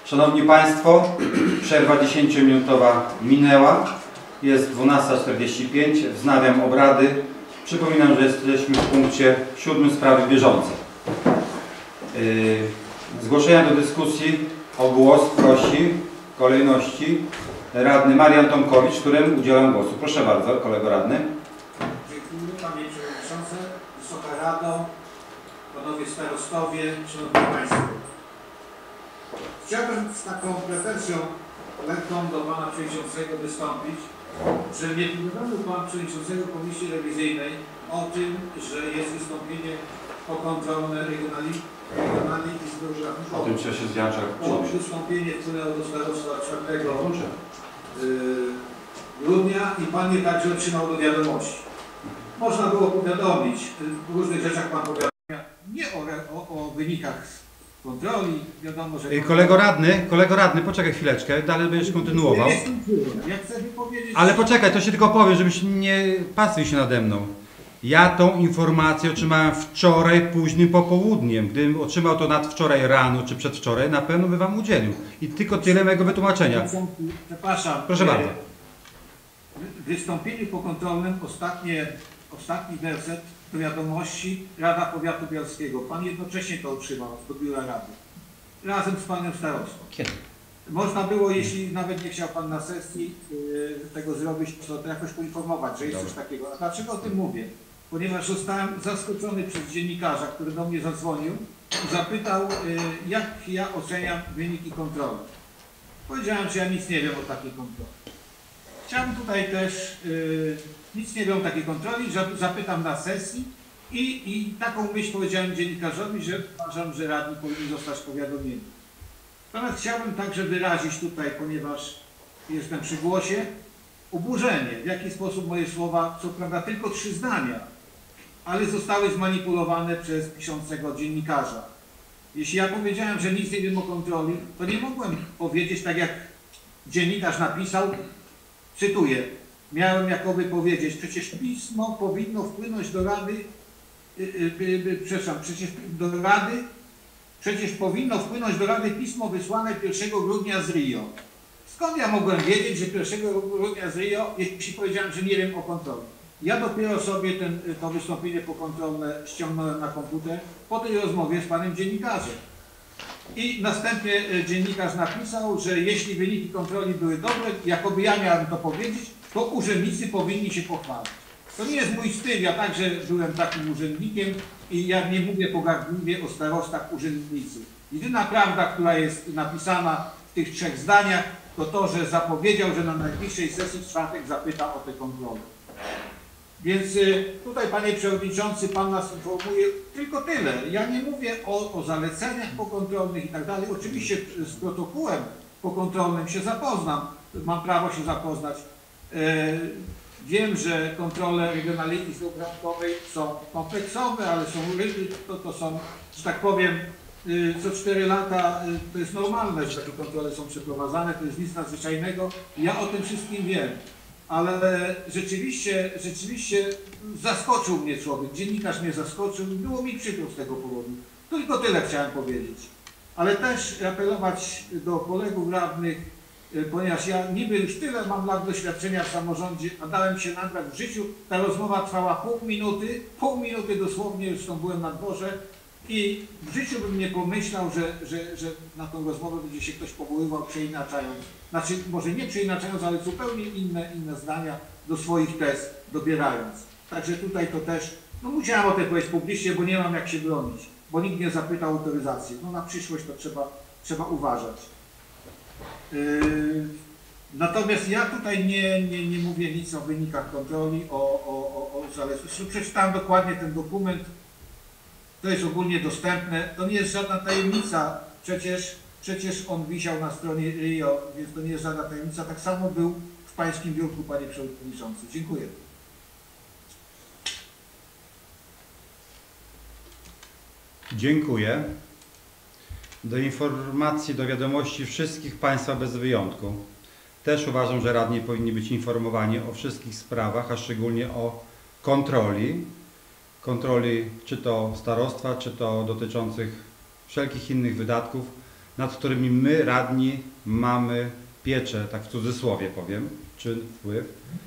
Szanowni Państwo, przerwa dziesięciominutowa minęła. Jest dwunasta czterdzieści pięć. Wznawiam obrady. Przypominam, że jesteśmy w punkcie siódmym sprawy bieżące. Yy, zgłoszenia do dyskusji o głos prosi w kolejności radny Marian Tomkowicz, któremu udzielam głosu. Proszę bardzo, kolego radny. Dziękuję Panie Przewodniczący, Wysoka Rado, Panowie Starostowie, Szanowni Państwo. Chciałbym z taką pretensją lekką do Pana Przewodniczącego wystąpić, że nie powiadomił Pan Przewodniczącego Komisji Rewizyjnej o tym, że jest wystąpienie pokontrolne Regionalnej Izby O Rachunkowej. tym trzeba się zwiększać. To wystąpienie wpłynęło do starostwa czwartego grudnia i Pan je także otrzymał do wiadomości. Można było powiadomić w różnych rzeczach Pan powiadamia, nie o, o, o wynikach kontroli, wiadomo, że... Kolego radny, kolego radny, poczekaj chwileczkę, dalej będziesz kontynuował. Ja chcę wypowiedzieć... Ale poczekaj, to się tylko powiem, żebyś nie pastwił się nade mną. Ja tą informację otrzymałem wczoraj późnym popołudniem. Gdybym otrzymał to nadwczoraj rano czy przedwczoraj, na pewno by Wam udzielił. I tylko tyle mojego wytłumaczenia. Przepraszam. Proszę bardzo. W wystąpieniu pokontrolnym ostatnie, ostatni werset do wiadomości Rada Powiatu Bialskiego. Pan jednocześnie to otrzymał do biura Rady. Razem z Panem Starostą. Kiedy? Można było, jeśli nawet nie chciał Pan na sesji yy, tego zrobić, to jakoś poinformować, że jest Dobra. coś takiego. A dlaczego o tym mówię? Ponieważ zostałem zaskoczony przez dziennikarza, który do mnie zadzwonił i zapytał, yy, jak ja oceniam wyniki kontroli. Powiedziałem, że ja nic nie wiem o takiej kontroli. Chciałbym tutaj też, yy, nic nie wiem o takiej kontroli, że zapytam na sesji i, i taką myśl powiedziałem dziennikarzowi, że uważam, że radni powinni zostać powiadomieni. Natomiast chciałbym także wyrazić tutaj, ponieważ jestem przy głosie, oburzenie, w jaki sposób moje słowa, co prawda tylko trzy zdania, ale zostały zmanipulowane przez piszącego dziennikarza. Jeśli ja powiedziałem, że nic nie wiem o kontroli, to nie mogłem powiedzieć tak, jak dziennikarz napisał, cytuję, miałem jakoby powiedzieć, przecież pismo powinno wpłynąć do Rady, yy, yy, yy, przepraszam, przecież do Rady, Przecież powinno wpłynąć do Rady pismo wysłane pierwszego grudnia z Rio. Skąd ja mogłem wiedzieć, że pierwszego grudnia z Rio, jeśli powiedziałem, że nie wiem o kontroli? Ja dopiero sobie ten, to wystąpienie pokontrolne ściągnąłem na komputer po tej rozmowie z panem dziennikarzem. I następnie dziennikarz napisał, że jeśli wyniki kontroli były dobre, jakoby ja miałem to powiedzieć, to urzędnicy powinni się pochwalić. To nie jest mój styl, ja także byłem takim urzędnikiem i ja nie mówię pogardliwie o starostach urzędnicy. Jedyna prawda, która jest napisana w tych trzech zdaniach, to to, że zapowiedział, że na najbliższej sesji w czwartek zapyta o te kontrole. Więc y, tutaj, Panie Przewodniczący, Pan nas informuje tylko tyle. Ja nie mówię o, o zaleceniach pokontrolnych i tak dalej. Oczywiście z protokołem pokontrolnym się zapoznam. Mam prawo się zapoznać. Y, Wiem, że kontrole Regionalnej Izby Rachunkowej są kompleksowe, ale są, to, to są, że tak powiem, co cztery lata to jest normalne, że takie kontrole są przeprowadzane, to jest nic nadzwyczajnego. Ja o tym wszystkim wiem, ale rzeczywiście, rzeczywiście zaskoczył mnie człowiek, dziennikarz mnie zaskoczył i było mi przykro z tego powodu. Tylko tyle chciałem powiedzieć. Ale też apelować do kolegów radnych, ponieważ ja niby już tyle mam lat doświadczenia w samorządzie, a dałem się nagrać w życiu. Ta rozmowa trwała pół minuty, pół minuty dosłownie, zresztą byłem na dworze i w życiu bym nie pomyślał, że, że, że na tą rozmowę będzie się ktoś powoływał przeinaczając, znaczy może nie przeinaczając, ale zupełnie inne, inne zdania do swoich tez dobierając. Także tutaj to też, no musiałem o tym powiedzieć publicznie, bo nie mam jak się bronić, bo nikt nie zapytał o autoryzację. No na przyszłość to trzeba, trzeba uważać. Yy, natomiast ja tutaj nie, nie, nie mówię nic o wynikach kontroli, o, o, o, o zależności. Przeczytałem dokładnie ten dokument, to jest ogólnie dostępne, to nie jest żadna tajemnica, przecież, przecież on wisiał na stronie Rio, więc to nie jest żadna tajemnica, tak samo był w Pańskim biurku, Panie Przewodniczący. Dziękuję. Dziękuję. Do informacji, do wiadomości wszystkich Państwa bez wyjątku. Też uważam, że radni powinni być informowani o wszystkich sprawach, a szczególnie o kontroli. Kontroli czy to starostwa, czy to dotyczących wszelkich innych wydatków. nad którymi my, radni, mamy pieczę, tak w cudzysłowie powiem, czy wpływ.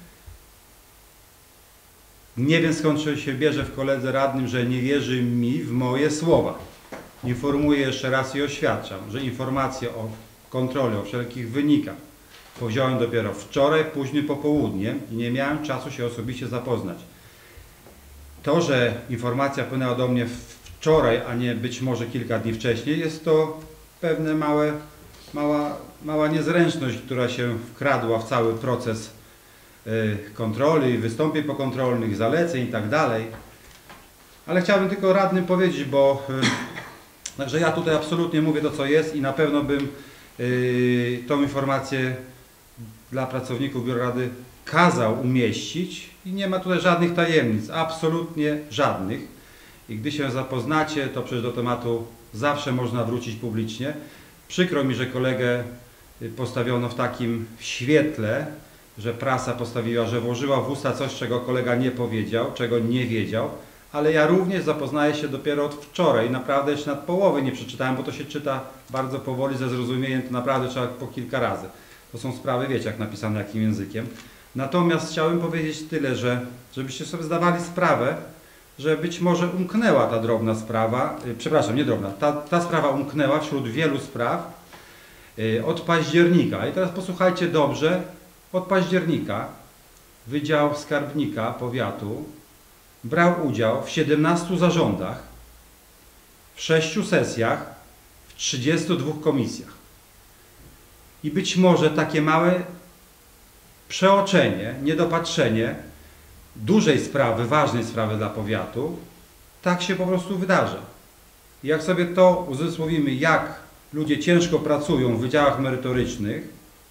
Nie wiem, skąd się bierze w koledze radnym, że nie wierzy mi w moje słowa. Informuję jeszcze raz i oświadczam, że informacje o kontroli, o wszelkich wynikach powziąłem dopiero wczoraj, późnym popołudniem i nie miałem czasu się osobiście zapoznać. To, że informacja płynęła do mnie wczoraj, a nie być może kilka dni wcześniej, jest to pewne małe, mała, mała niezręczność, która się wkradła w cały proces y, kontroli, wystąpień pokontrolnych, zaleceń i tak dalej. Ale chciałbym tylko radnym powiedzieć, bo y, także ja tutaj absolutnie mówię to, co jest i na pewno bym y, tą informację dla pracowników Biura Rady kazał umieścić i nie ma tutaj żadnych tajemnic, absolutnie żadnych. I gdy się zapoznacie, to przecież do tematu zawsze można wrócić publicznie. Przykro mi, że kolegę postawiono w takim świetle, że prasa postawiła, że włożyła w usta coś, czego kolega nie powiedział, czego nie wiedział, ale ja również zapoznaję się dopiero od wczoraj. Naprawdę jeszcze nad połowy nie przeczytałem, bo to się czyta bardzo powoli, ze zrozumieniem, to naprawdę trzeba po kilka razy. To są sprawy, wiecie, jak napisane, jakim językiem. Natomiast chciałem powiedzieć tyle, że żebyście sobie zdawali sprawę, że być może umknęła ta drobna sprawa, yy, przepraszam, nie drobna, ta, ta sprawa umknęła wśród wielu spraw yy, od października. I teraz posłuchajcie dobrze, od października Wydział Skarbnika Powiatu brał udział w siedemnastu zarządach, w sześciu sesjach, w trzydziestu dwóch komisjach. I być może takie małe przeoczenie, niedopatrzenie dużej sprawy, ważnej sprawy dla powiatu, tak się po prostu wydarza. I jak sobie to uzmysłowimy, jak ludzie ciężko pracują w wydziałach merytorycznych,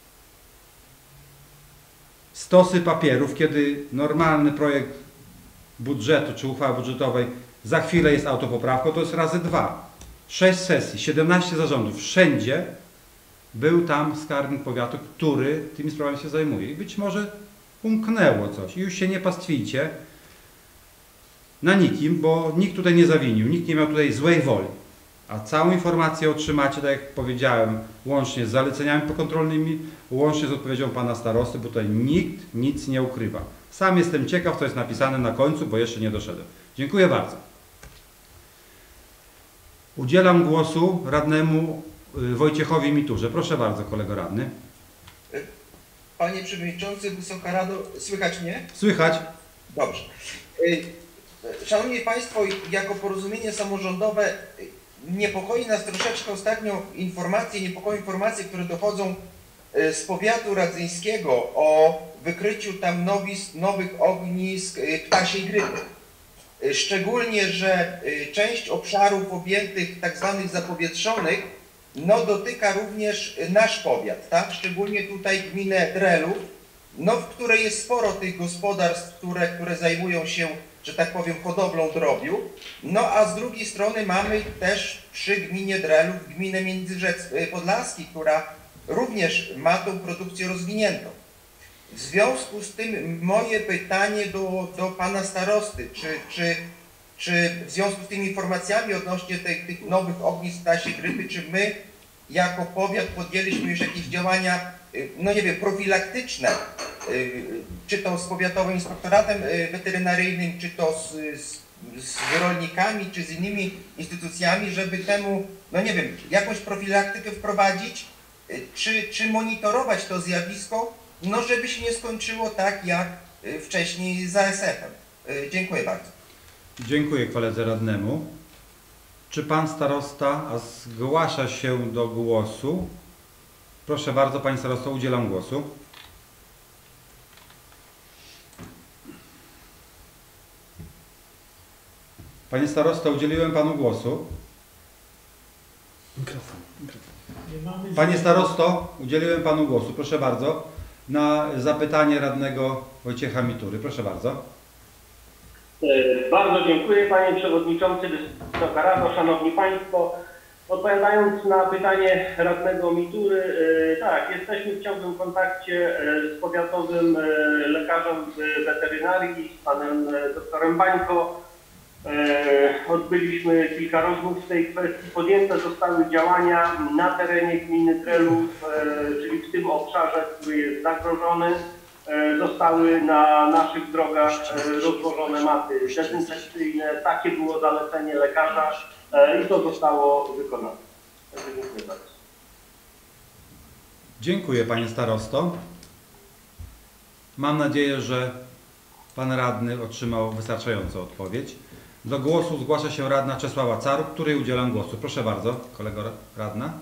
stosy papierów, kiedy normalny projekt budżetu czy uchwały budżetowej za chwilę jest autopoprawką, to jest razy dwa. Sześć sesji, siedemnaście zarządów, wszędzie był tam skarbnik powiatu, który tymi sprawami się zajmuje. I być może umknęło coś. I już się nie pastwijcie na nikim, bo nikt tutaj nie zawinił, nikt nie miał tutaj złej woli. A całą informację otrzymacie, tak jak powiedziałem, łącznie z zaleceniami pokontrolnymi, łącznie z odpowiedzią pana starosty, bo tutaj nikt nic nie ukrywa. Sam jestem ciekaw, co jest napisane na końcu, bo jeszcze nie doszedłem. Dziękuję bardzo. Udzielam głosu radnemu Wojciechowi Miturze. Proszę bardzo, kolego radny. Panie Przewodniczący, Wysoka Rado, słychać mnie? Słychać. Dobrze. Szanowni Państwo, jako Porozumienie Samorządowe niepokoi nas troszeczkę ostatnio informacje, niepokoją informacje, które dochodzą z powiatu radzyńskiego o wykryciu tam nowych, nowych ognisk ptasiej grypy. Szczególnie, że część obszarów objętych tak zwanych zapowietrzonych no dotyka również nasz powiat, tak? Szczególnie tutaj gminę Drelów, no w której jest sporo tych gospodarstw, które, które zajmują się, że tak powiem, hodowlą drobiu. No a z drugiej strony mamy też przy gminie Drelów gminę Międzyrzec Podlaski, która również ma tą produkcję rozwiniętą. W związku z tym moje pytanie do, do pana starosty, czy, czy, czy w związku z tymi informacjami odnośnie tych, tych nowych ognisk ptasiej grypy, czy my jako powiat podjęliśmy już jakieś działania, no nie wiem, profilaktyczne, czy to z Powiatowym Inspektoratem Weterynaryjnym, czy to z, z, z rolnikami, czy z innymi instytucjami, żeby temu, no nie wiem, jakąś profilaktykę wprowadzić, czy, czy monitorować to zjawisko, no żeby się nie skończyło tak jak wcześniej z A S F-em. Dziękuję bardzo. Dziękuję koledze radnemu. Czy pan starosta a zgłasza się do głosu? Proszę bardzo, panie starosto, udzielam głosu. Panie starosto, udzieliłem panu głosu. Mikrofon. Mikrofon. Panie starosto, udzieliłem panu głosu. Proszę bardzo. Na zapytanie radnego Wojciecha Mitury. Proszę bardzo. Bardzo dziękuję panie przewodniczący, Wysoka Rado, szanowni państwo. Odpowiadając na pytanie radnego Mitury, tak, jesteśmy w ciągłym kontakcie z powiatowym lekarzem weterynarii, z panem doktorem Bańko. Odbyliśmy kilka rozmów w tej kwestii. Podjęte zostały działania na terenie gminy Trelów, czyli w tym obszarze, który jest zagrożony. Zostały na naszych drogach rozłożone maty dezynfekcyjne. Takie było zalecenie lekarza i to zostało wykonane. Dziękuję bardzo. Dziękuję panie starosto. Mam nadzieję, że pan radny otrzymał wystarczającą odpowiedź. Do głosu zgłasza się radna Czesława Caruk, której udzielam głosu. Proszę bardzo, kolego radna.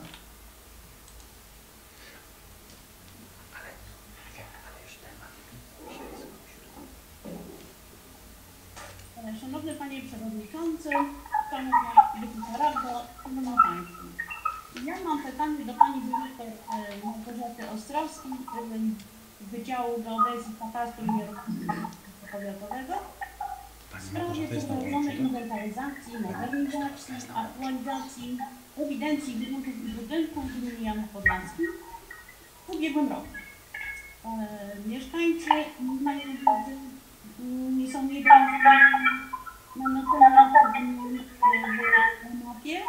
Szanowny Panie Przewodniczący, Szanowna Wysoka Rado, Szanowni Państwo. Ja mam pytanie do Pani Dyrektor Małgorzaty Ostrowskiej z Wydziału Geodezji, Katastru i Nieruchomości Powiatowego w sprawie przeprowadzonej inwentaryzacji, modernizacji, aktualizacji, ewidencji gruntów i budynków w gminie Janów Podlaskich w ubiegłym roku. E, mieszkańcy mają nie są niebrani na mapie.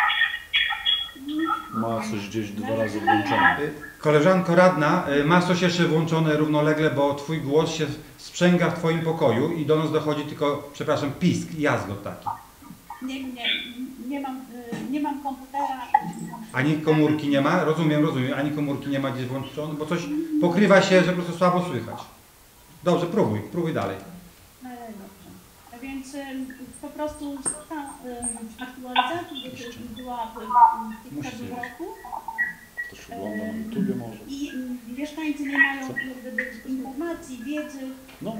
Ma coś gdzieś dwa razy włączone. Koleżanko radna, masz coś jeszcze włączone równolegle, bo twój głos się sprzęga w twoim pokoju i do nas dochodzi tylko, przepraszam, pisk i jazgot taki. Nie, nie, nie mam, nie mam komputera. Ani komórki nie ma? Rozumiem, rozumiem. Ani komórki nie ma gdzieś włączone, bo coś pokrywa się, że po prostu słabo słychać. Dobrze, próbuj, próbuj dalej. No, dobrze. Więc po prostu ta aktualizacja była w tym roku. Też oglądam na YouTubie może. I mieszkańcy nie mają informacji, wiedzy No,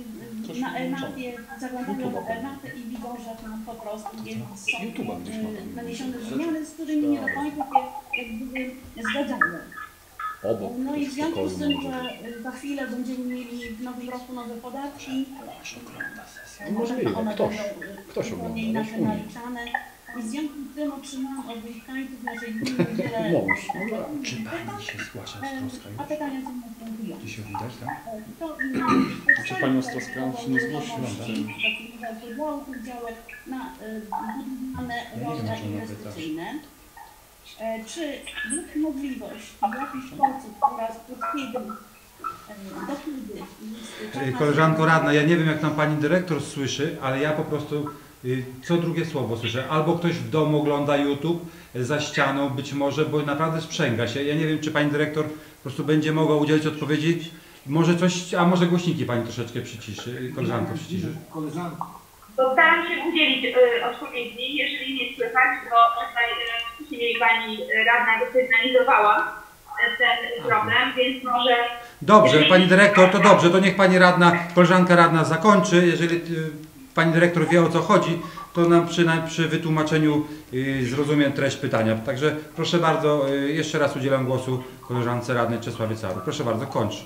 na e-mapie, zaglądają na e-mapy i widzą, że tam po prostu są naniesione zmiany, z którymi nie do końca się jak gdyby zgadzają. Obok, no i w związku z tym, że za chwilę będziemy mieli w nowym roku nowe podatki, możliwe, one ktoś, będą ktoś zupełnie ogląda, inaczej naliczane. I w związku z tym otrzymałam od mieszkańców naszej gminy wiele Mówisz, no czy pani się zgłasza Ostrowska a pytania są następujące. Gdzie się widać, tak? To Czy pani Ostrowska się nie zgłosiła? Podziału tych działek na budowane rolne inwestycyjne. Czy jest możliwość w jakiś sposób oraz pod kiedy do kiedy Koleżanko radna, ja nie wiem jak tam pani dyrektor słyszy, ale ja po prostu co drugie słowo słyszę. Albo ktoś w domu ogląda YouTube za ścianą być może, bo naprawdę sprzęga się. Ja nie wiem, czy pani dyrektor po prostu będzie mogła udzielić odpowiedzi. Może coś, a może głośniki pani troszeczkę przyciszy. Koleżanko przyciszy. Koleżanko. Postaram się udzielić y, odpowiedzi. Jeżeli nie słychać, to tutaj wcześniej pani radna sygnalizowała ten problem, więc może... Dobrze, pani dyrektor, to dobrze, to niech pani radna, koleżanka radna zakończy. Jeżeli y, pani dyrektor wie o co chodzi, to nam przy, przy wytłumaczeniu y, zrozumie treść pytania. Także proszę bardzo, y, jeszcze raz udzielam głosu koleżance radnej Czesławie Caruk. Proszę bardzo, kończ.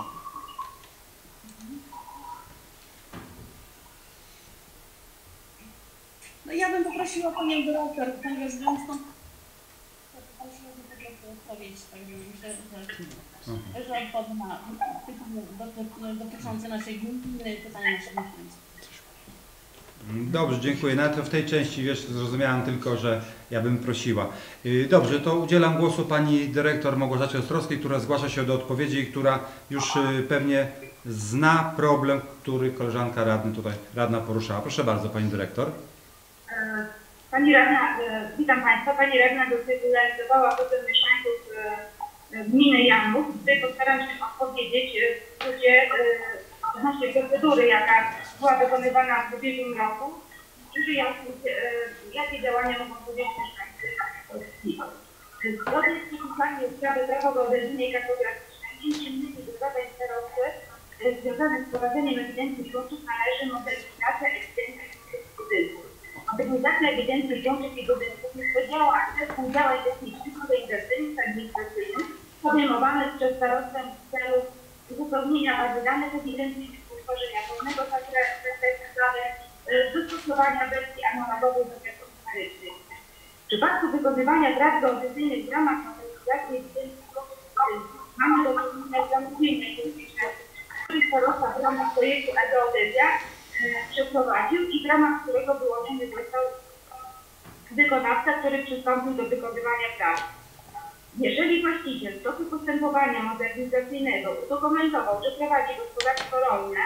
No ja bym poprosiła panią dyrektor, ponieważ wiem skąd poprosiła po prostu odpowiedź, także myślę, że, że odpowiem na pytanie dotyczące naszej gminy, pytania naszych mieszkańców. Dobrze, dziękuję. Nawet w tej części, wiesz, zrozumiałem tylko, że ja bym prosiła. Dobrze, to udzielam głosu pani dyrektor Małgorzacie Ostrowskiej, która zgłasza się do odpowiedzi i która już pewnie zna problem, który koleżanka radny tutaj, radna poruszała. Proszę bardzo, pani dyrektor. Pani radna, witam Państwa. Pani radna dosygnalizowała potem mieszkańców gminy Janów. Tutaj postaram się odpowiedzieć w skrócie odnośnie procedury, jaka była dokonywana w ubiegłym roku i wyjaśnić, jakie działania mogą podjąć mieszkańcy Polski. Zgodnie z przepisami ustawy prawa geodezyjnej i kartograficznej, między innymi do zadań starosty związanych z prowadzeniem ewidencji gruntów należy modernizacja ewidencji budynków. Modernizacja ewidencji gruntów i budynków jest podziałem akcesją działań technicznych, organizacyjnych, administracyjnych podejmowanych przez starostę w celu uzupełnienia bazy danych ewidencji, utworzenia pełnego zakresu, dostosowania wersji analogowej do zakresów numerycznych. W przypadku wykonywania prac geodezyjnych w ramach modernizacji ewidencji gruntów i budynków mamy do czynienia z zamówieniem technicznym, który starosta w ramach projektu e-geodezja przeprowadził i w ramach którego wyłoniony został wykonawca, który przystąpił do wykonywania prac. Jeżeli właściciel w toku postępowania modernizacyjnego udokumentował, że prowadzi gospodarstwo rolne,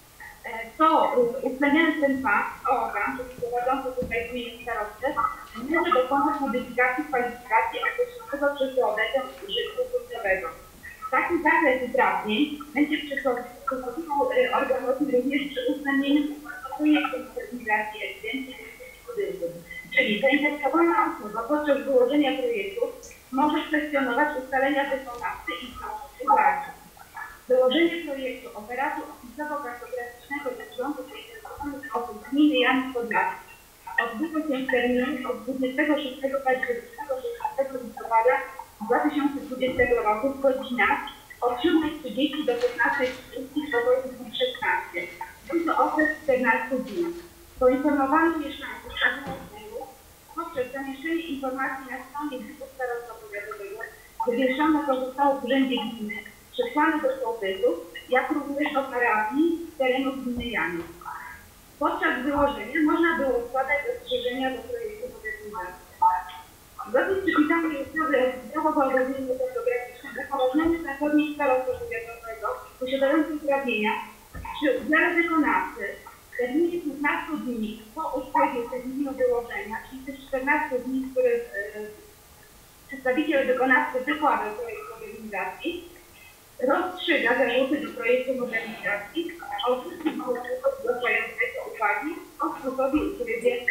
to uwzględniając ten fakt, organ, czyli prowadzący tutaj gminy starostę, może dokonać modyfikacji kwalifikacji określonego przez geodetę użytku gruntowego. Taki zakres uprawnień będzie przysługiwał organowi również przy uwzględnieniu projektu modernizacji ewidencji budynków. Czyli zainteresowana osoba podczas wyłożenia projektu może kwestionować ustalenia wykonawcy i wnosząc uwagi. Wyłożenie projektu operatu opisowo-kartograficznego dotyczącego zainteresowanych osób gminy Janów Podlaski odbyło się w terminie od dwudziestego szóstego października do szesnastego listopada dwa tysiące dwudziestego roku w godzinach od siódmej trzydzieści do piętnastej trzydzieści w dowolnym szesnaście. Był to okres czternastu dni. Poinformowano mieszkańców Szanownego poprzez zamieszczenie informacji na stronie Biura Starostwa Powiatowego, wywieszone pozostało w urzędzie gminy, przesłane do sołtysów, jak również do parafii z terenu gminy Janów. Podczas wyłożenia można było składać zastrzeżenia do projektu modernizacji. Zgodnie z przepisami ustawy o zawodowodzeniu kartograficznym upoważniony pracownik starostwa powiatowego posiadający uprawnienia przy udziale wykonawcy w terminie piętnastu dni po upływie terminu wyłożenia, czyli tych czternastu dni, w których yy, przedstawiciel wykonawcy wykłada projekt modernizacji, rozstrzyga zarzuty do projektu modernizacji, a o wszystkim zgłaszającego uwagi o sposobie i trybie e,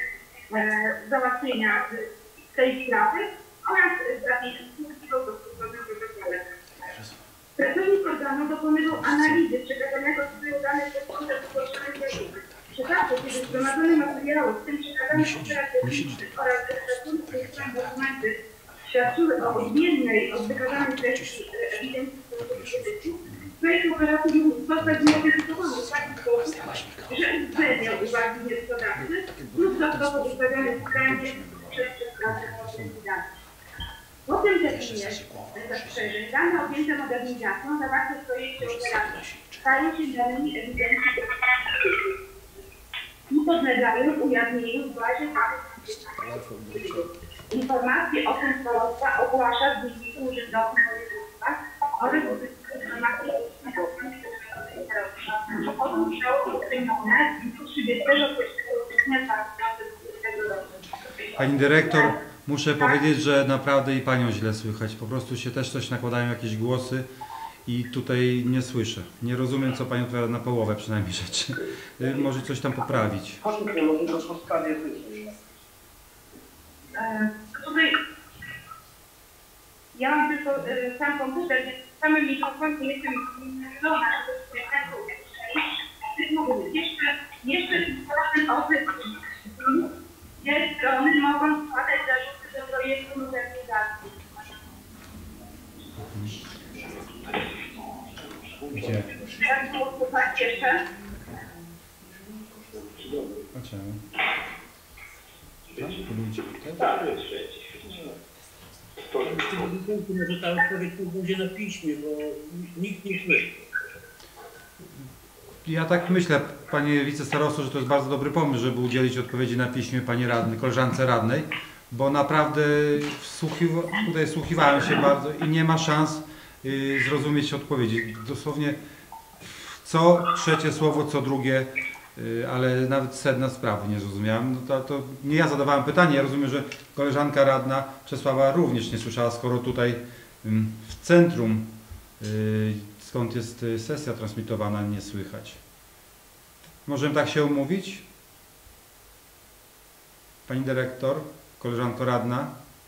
załatwienia tej sprawy oraz zapisów do stosownego protokole. Pracownik organu dokonywał analizy przekazanego z danych do sądu zgłoszonych zarzuty. W przypadku, kiedy zgromadzone materiały, w tym przekazane operacyjne oraz szacunki dokumenty świadczyły o odmiennej od wykazanej treści ewidencji społecznej, projekt operacji mógł zostać zmodyfikowany w taki sposób, że uwzględniał uwagi wnioskodawcy lub został wystawiony w kręgu przez przedstawiciela modernizacji. Po tym terminie zastrzeżeń dane objęte modernizacją zawarte w projekcie operacji stają się danymi ewidencji i podlegają ujawnieniu w bazie danych. Informacje o tym starosta ogłasza w dzienniku urzędowym województwa oraz informacje o Potem musiało być przyjmowane trzydziestego pierwszego dwa tysiące dwudziestego roku. Pani dyrektor, muszę powiedzieć, że naprawdę i Panią źle słychać. Po prostu się też coś nakładają jakieś głosy i tutaj nie słyszę. Nie rozumiem, co Pani odpowiada na połowę przynajmniej rzeczy. Może coś tam poprawić. Tutaj ja mam tylko e, sam komputer, więc samym mikrofonem nie jestem zona, żeby jeszcze, jeszcze ten okres dwie strony mogą składać zarzuty do projektu modernizacji. Gdzie? Jak to posłuchać jeszcze? Dlaczego? Tak, to jest trzeci. Może ta odpowiedź będzie na piśmie, bo nikt nie słyszy. Ja tak myślę, Panie Wicestarosto, że to jest bardzo dobry pomysł, żeby udzielić odpowiedzi na piśmie Pani radnej, koleżance radnej, bo naprawdę wsłuchiwa, tutaj wsłuchiwałem się bardzo i nie ma szans y, zrozumieć odpowiedzi. Dosłownie co trzecie słowo, co drugie, y, ale nawet sedna sprawy nie zrozumiałem. No to, to nie ja zadawałem pytanie, ja rozumiem, że koleżanka radna Czesława również nie słyszała, skoro tutaj y, w centrum y, skąd jest sesja transmitowana, nie słychać. Możemy tak się umówić? Pani dyrektor, koleżanko radna?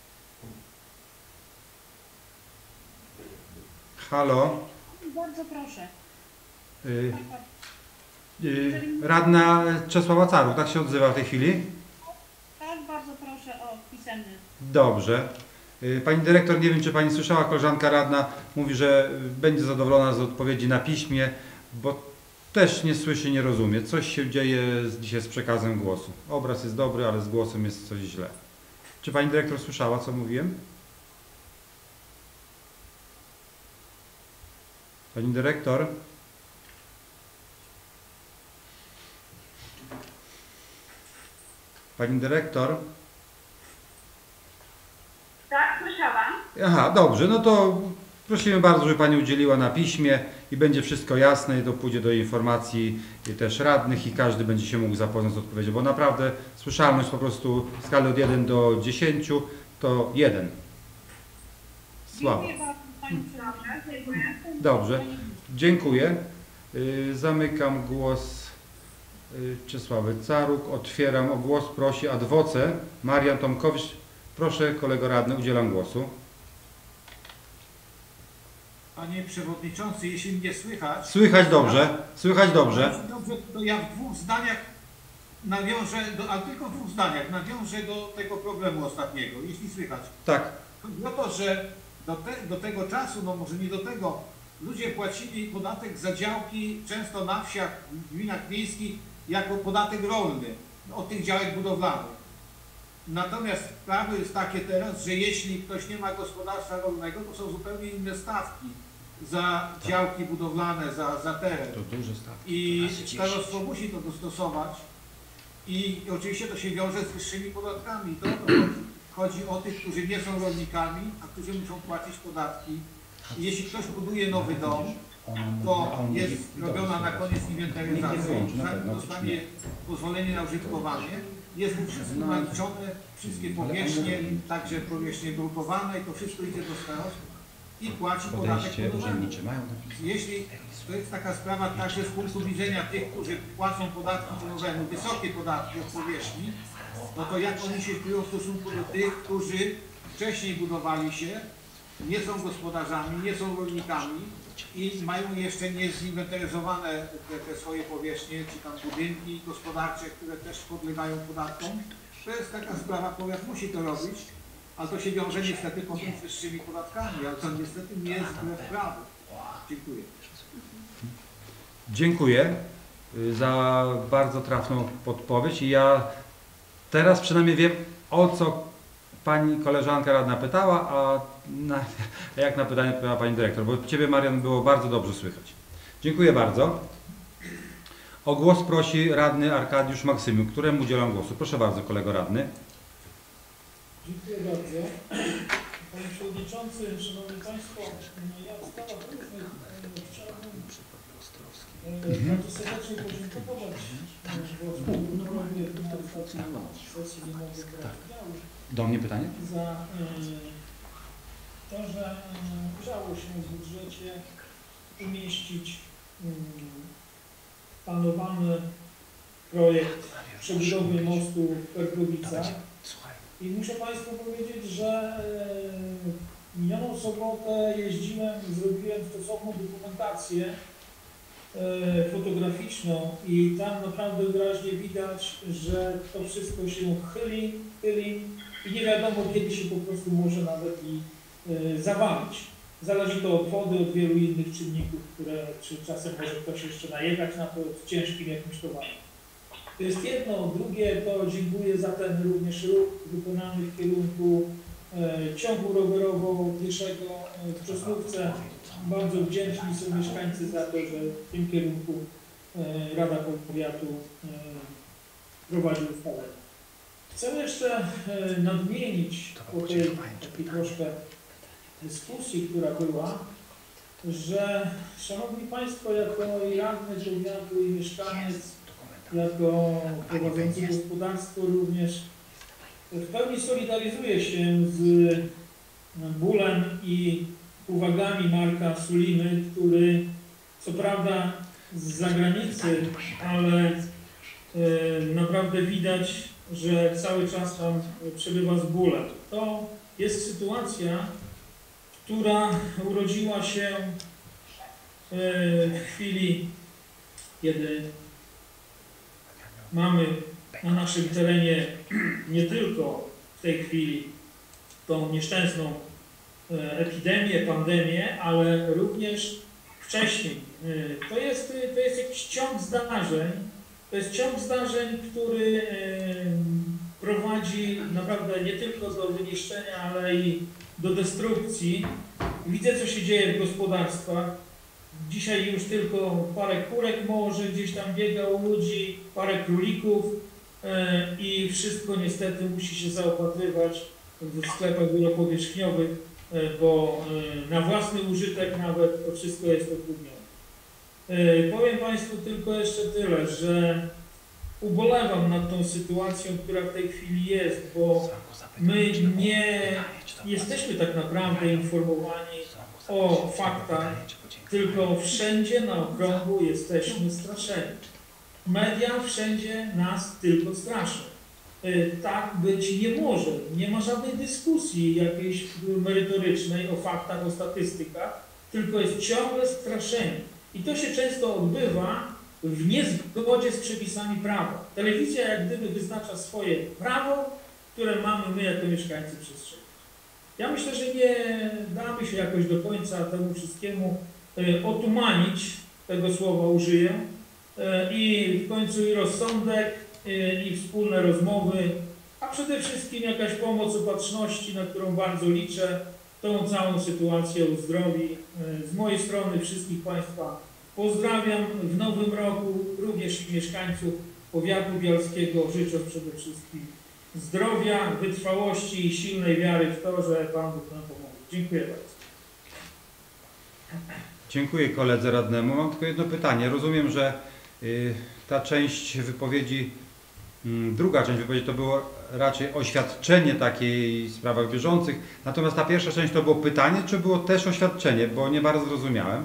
Halo? Bardzo proszę. Y, y, radna Czesława Carów, tak się odzywa w tej chwili? Tak, bardzo proszę o pisemny. Dobrze. Pani dyrektor, nie wiem, czy Pani słyszała, koleżanka radna mówi, że będzie zadowolona z odpowiedzi na piśmie, bo też nie słyszy, nie rozumie. Coś się dzieje z, dzisiaj z przekazem głosu. Obraz jest dobry, ale z głosem jest coś źle. Czy Pani dyrektor słyszała, co mówiłem? Pani dyrektor? Pani dyrektor? Tak, słyszałam. Aha, dobrze, no to prosimy bardzo, żeby Pani udzieliła na piśmie i będzie wszystko jasne i to pójdzie do informacji też radnych i każdy będzie się mógł zapoznać z odpowiedzią, bo naprawdę słyszalność po prostu w skali od jeden do dziesięciu to jeden. Słabo. Dziękuję bardzo Pani Przewodnicząca. Dziękuję. Dobrze, dziękuję. Yy, Zamykam głos yy, Czesławy Caruk. Otwieram o głos, prosi adwoce Marian Tomkowicz. Proszę, kolego radny, udzielam głosu. Panie Przewodniczący, jeśli mnie słychać... Słychać dobrze, słychać dobrze. Dobrze, to ja w dwóch zdaniach nawiążę, do, ale tylko w dwóch zdaniach nawiążę do tego problemu ostatniego, jeśli słychać. Tak. Chodzi o to, że do, te, do tego czasu, no może nie do tego, ludzie płacili podatek za działki często na wsiach, w gminach wiejskich jako podatek rolny od tych działek budowlanych. Natomiast prawo jest takie teraz, że jeśli ktoś nie ma gospodarstwa rolnego, to są zupełnie inne stawki za działki budowlane, za, za teren. To duże stawki. I starostwo musi to dostosować i oczywiście to się wiąże z wyższymi podatkami. To, to chodzi. chodzi o tych, którzy nie są rolnikami, a którzy muszą płacić podatki. I jeśli ktoś buduje nowy dom, to jest robiona na koniec inwentaryzacja, zanim dostanie pozwolenie na użytkowanie, jest mu wszystko naliczone, wszystkie powierzchnie, także powierzchnie grupowane i to wszystko idzie do starostwa i płaci podatek budowlany. Jeśli to jest taka sprawa także z punktu widzenia tych, którzy płacą podatki budowlane, wysokie podatki od powierzchni, no to jak oni się czują w stosunku do tych, którzy wcześniej budowali się, nie są gospodarzami, nie są rolnikami i mają jeszcze niezinwentaryzowane te, te swoje powierzchnie, czy tam budynki gospodarcze, które też podlegają podatkom. To jest taka sprawa, powiat musi to robić, ale to się wiąże niestety potem z wyższymi podatkami, ale to niestety nie jest wbrew prawu. Dziękuję. Dziękuję za bardzo trafną podpowiedź i ja teraz przynajmniej wiem, o co Pani koleżanka radna pytała, a na, jak na pytanie odpowiadała Pani dyrektor, bo Ciebie, Marian, było bardzo dobrze słychać. Dziękuję bardzo. O głos prosi radny Arkadiusz Maksymiuk, któremu udzielam głosu. Proszę bardzo, kolego radny. Dziękuję bardzo. Panie Przewodniczący, Szanowni Państwo, ja w sprawach różnych chciałbym bardzo serdecznie podziękować, bo współpracowuję w tej sesji nie mogę brać udziału. Do mnie pytanie? Za to, że udało się w budżecie umieścić planowany projekt przebudowy mostu w Perkowicach. I muszę Państwu powiedzieć, że minioną sobotę jeździłem, zrobiłem stosowną dokumentację fotograficzną i tam naprawdę wyraźnie widać, że to wszystko się chyli, chyli i nie wiadomo, kiedy się po prostu może nawet i y, zawalić. Zależy to od wody, od wielu innych czynników, które czy czasem może ktoś jeszcze najechać na to w ciężkim jakimś towarze. To jest jedno. Drugie to dziękuję za ten również ruch wykonany w kierunku y, ciągu rowerowo-pieszego y, w Czosnówce. Bardzo wdzięczni są mieszkańcy za to, że w tym kierunku e, Rada Powiatu e, prowadzi ustalenia. Chcę jeszcze e, nadmienić po tej takiej troszkę dyskusji, która była, że Szanowni Państwo, jako i radny powiatu i mieszkaniec, jako prowadzący gospodarstwo również w pełni solidaryzuję się z bólem i uwagami Marka Suliny, który co prawda z zagranicy, ale e, naprawdę widać, że cały czas tam przebywa z bólem. To jest sytuacja, która urodziła się e, w chwili, kiedy mamy na naszym terenie nie tylko w tej chwili tą nieszczęsną epidemię, pandemię, ale również wcześniej. To jest, to jest jakiś ciąg zdarzeń, to jest ciąg zdarzeń, który prowadzi naprawdę nie tylko do wyniszczenia, ale i do destrukcji. Widzę, co się dzieje w gospodarstwach. Dzisiaj już tylko parę kurek może gdzieś tam biega u ludzi, parę królików i wszystko niestety musi się zaopatrywać w sklepach wielopowierzchniowych, bo na własny użytek nawet to wszystko jest utrudnione. Powiem Państwu tylko jeszcze tyle, że ubolewam nad tą sytuacją, która w tej chwili jest, bo my nie jesteśmy tak naprawdę informowani o faktach, tylko wszędzie na okrągło jesteśmy straszeni. Media wszędzie nas tylko straszą. Tak być nie może. Nie ma żadnej dyskusji jakiejś merytorycznej o faktach, o statystykach, tylko jest ciągle straszenie. I to się często odbywa w niezgodzie z przepisami prawa. Telewizja jak gdyby wyznacza swoje prawo, które mamy my jako mieszkańcy przestrzegać. Ja myślę, że nie damy się jakoś do końca temu wszystkiemu otumanić, tego słowa użyję, i w końcu i rozsądek, i wspólne rozmowy, a przede wszystkim jakaś pomoc opatrzności, na którą bardzo liczę, tą całą sytuację uzdrowi. Z mojej strony wszystkich Państwa pozdrawiam w nowym roku, również mieszkańców powiatu bialskiego, życzę przede wszystkim zdrowia, wytrwałości i silnej wiary w to, że Pan Bóg nam pomoże. Dziękuję bardzo. Dziękuję koledze radnemu. Mam tylko jedno pytanie. Rozumiem, że y, ta część wypowiedzi, y, druga część wypowiedzi to było raczej oświadczenie takiej w sprawach bieżących. Natomiast ta pierwsza część to było pytanie, czy było też oświadczenie, bo nie bardzo zrozumiałem.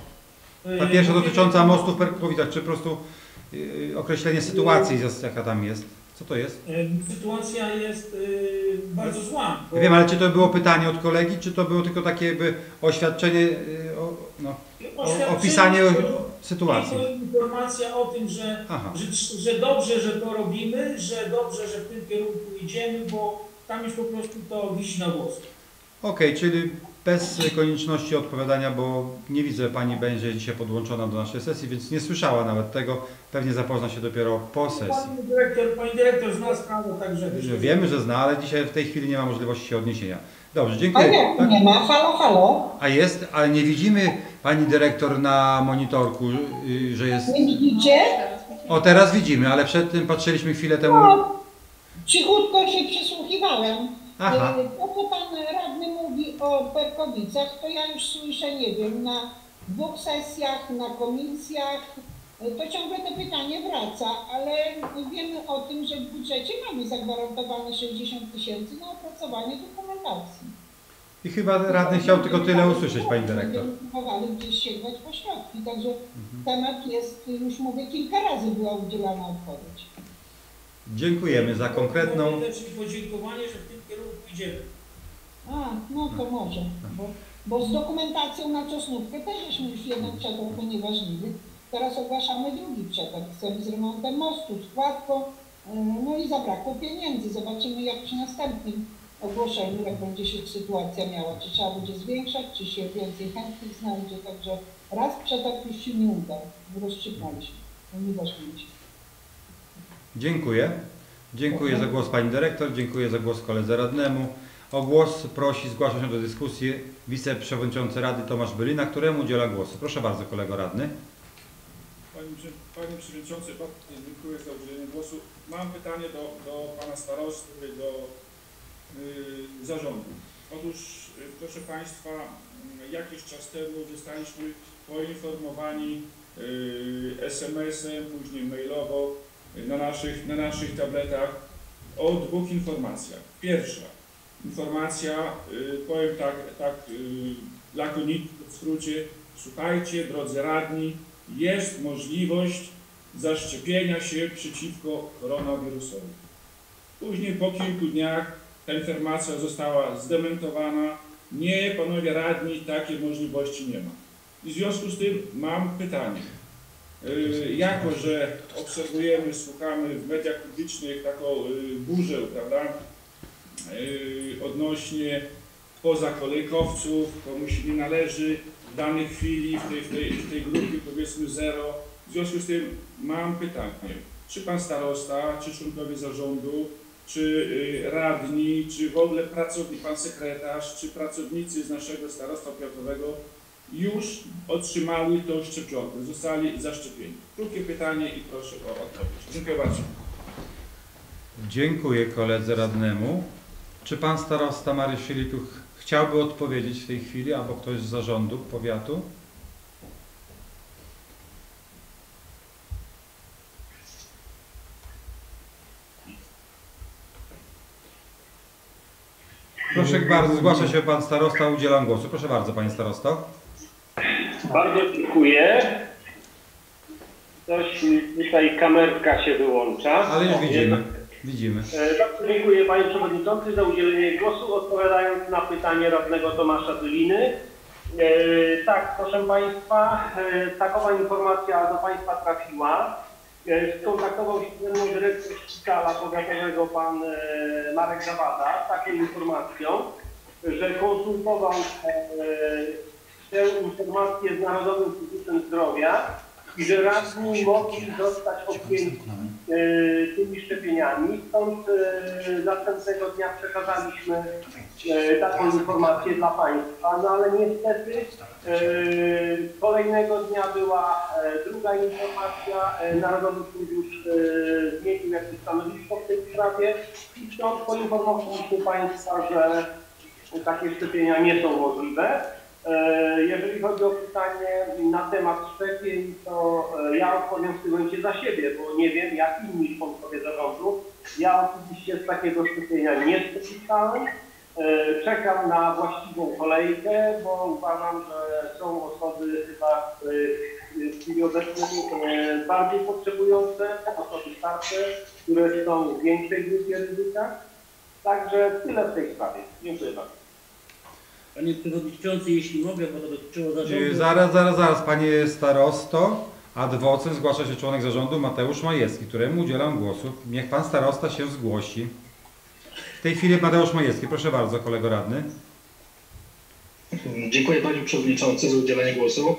Ta pierwsza dotycząca mostu w Perkowicach, czy po prostu y, określenie sytuacji, jaka tam jest. Co to jest? Sytuacja jest y, bardzo zła. Bo... Wiem, ale czy to było pytanie od kolegi, czy to było tylko takie jakby oświadczenie, y, o, no, o, opisanie sytuacji? To informacja o tym, że, że, że dobrze, że to robimy, że dobrze, że w tym kierunku idziemy, bo tam już po prostu to wisi na włosku. Okej, okay, czyli bez konieczności odpowiadania, bo nie widzę, pani będzie dzisiaj podłączona do naszej sesji, więc nie słyszała nawet tego. Pewnie zapozna się dopiero po sesji. Pani dyrektor, pani dyrektor zna sprawę, także... Wiemy, że zna, ale dzisiaj w tej chwili nie ma możliwości odniesienia. Dobrze, dziękuję. A jak tak? Nie ma? Halo, halo? A jest, ale nie widzimy pani dyrektor na monitorku, że jest... Nie widzicie? O, teraz widzimy, ale przed tym patrzyliśmy chwilę temu... No, cichutko się przysłuchiwałem. Aha. To, co pan radny mówi o Perkowicach, to ja już słyszę, nie wiem, na dwóch sesjach, na komisjach, to ciągle to pytanie wraca, ale wiemy o tym, że w budżecie mamy zagwarantowane sześćdziesiąt tysięcy na opracowanie dokumentacji. I chyba radny chciał tylko tyle usłyszeć, pani dyrektor. Próbowali gdzieś sięgać po środki, także mhm. temat jest, już mówię, kilka razy była udzielana odpowiedź. Dziękujemy za konkretną... Mogę też podziękowanie, że w tym kierunku idziemy. A, no to może, bo, bo z dokumentacją na Czosnówkę też żeśmy już jeden przetarg unieważnili. Teraz ogłaszamy drugi przetarg. Chcemy z remontem mostu, składką, no i zabrakło pieniędzy. Zobaczymy, jak przy następnym ogłoszeniu, jak będzie się sytuacja miała. Czy trzeba będzie zwiększać, czy się więcej chętnych znajdzie. Także raz przetarg już się nie udał. Rozstrzygnęliśmy, unieważniliśmy. Dziękuję. Dziękuję za głos pani dyrektor, dziękuję za głos koledze radnemu. O głos prosi, zgłasza się do dyskusji wiceprzewodniczący Rady Tomasz Bylina, któremu udziela głosu. Proszę bardzo, kolego radny. Panie, Panie Przewodniczący, bardzo dziękuję za udzielenie głosu. Mam pytanie do, do Pana Starosty, do yy, zarządu. Otóż, yy, proszę Państwa, yy, jakiś czas temu zostaliśmy poinformowani yy, es em esem, później mailowo, yy, na, naszych, na naszych tabletach o dwóch informacjach. Pierwsza informacja, yy, powiem tak, tak yy, lakonicznie, w skrócie, słuchajcie, drodzy radni, jest możliwość zaszczepienia się przeciwko koronawirusowi. Później po kilku dniach ta informacja została zdementowana. Nie, panowie radni, takiej możliwości nie ma. I w związku z tym mam pytanie. Yy, jako, że obserwujemy, słuchamy w mediach publicznych taką yy, burzę, prawda, yy, odnośnie pozakolejkowców, komu się nie należy w danej chwili, w tej, w tej, w tej grupie powiedzmy zero. W związku z tym mam pytanie, czy pan starosta, czy członkowie zarządu, czy y, radni, czy w ogóle pracownik, pan sekretarz, czy pracownicy z naszego starostwa powiatowego już otrzymali tą szczepionkę, zostali zaszczepieni? Krótkie pytanie i proszę o odpowiedź. Dziękuję bardzo. Dziękuję koledze radnemu. Czy pan starosta Mariusz Filipiuk chciałby odpowiedzieć w tej chwili, albo ktoś z zarządu powiatu? Proszę bardzo, zgłasza się pan starosta, udzielam głosu. Proszę bardzo, panie starosto. Bardzo dziękuję. Coś mi tutaj kamerka się wyłącza. Ale już widzimy. Widzimy. Bardzo dziękuję panie przewodniczący za udzielenie głosu, odpowiadając na pytanie radnego Tomasza Byliny. E, tak, proszę państwa, e, takowa informacja do państwa trafiła. E, skontaktował się ze mną dyrektor szpitala powiatowego pan e, Marek Zawada z taką informacją, że konsultował e, tę informację z Narodowym Funduszem Zdrowia i że radni mogli zostać objęci e, tymi szczepieniami. Stąd e, następnego dnia przekazaliśmy e, taką informację dla państwa, no ale niestety e, kolejnego dnia była e, druga informacja. E, Narodowy Fundusz e, zmienił jakieś stanowisko w tej sprawie i stąd poinformowaliśmy państwa, że takie szczepienia nie są możliwe. Jeżeli chodzi o pytanie na temat szczepień, to ja odpowiem w tym momencie za siebie, bo nie wiem jak inni członkowie zarządu. Ja oczywiście z takiego szczepienia nie skorzystałem. Czekam na właściwą kolejkę, bo uważam, że są osoby chyba w chwili obecnej bardziej potrzebujące, osoby starsze, które są w większej grupie ryzyka. Także tyle w tej sprawie. Dziękuję bardzo. Panie Przewodniczący, jeśli mogę, bo to dotyczyło zarządu. Zaraz, zaraz, zaraz, panie starosto. Ad vocem zgłasza się członek zarządu Mateusz Majewski, któremu udzielam głosu. Niech pan starosta się zgłosi. W tej chwili Mateusz Majewski. Proszę bardzo, kolego radny. Dziękuję panie przewodniczący za udzielenie głosu.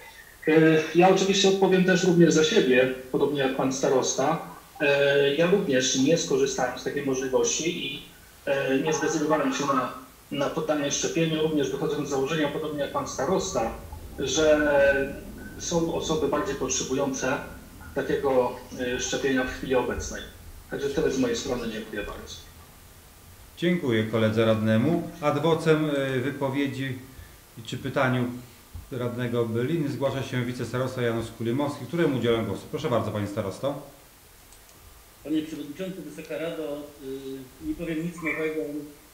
Ja oczywiście odpowiem też również za siebie, podobnie jak pan starosta. Ja również nie skorzystałem z takiej możliwości i nie zdecydowałem się na na poddanie szczepieniu, również wychodząc z założenia, podobnie jak pan starosta, że są osoby bardziej potrzebujące takiego szczepienia w chwili obecnej. Także tyle z mojej strony. Dziękuję bardzo. Dziękuję koledze radnemu. Ad vocem wypowiedzi czy pytaniu radnego Byliny zgłasza się wicestarosta Janusz Kulimowski, któremu udzielam głosu. Proszę bardzo, panie starosto. Panie Przewodniczący, Wysoka Rado, nie powiem nic nowego.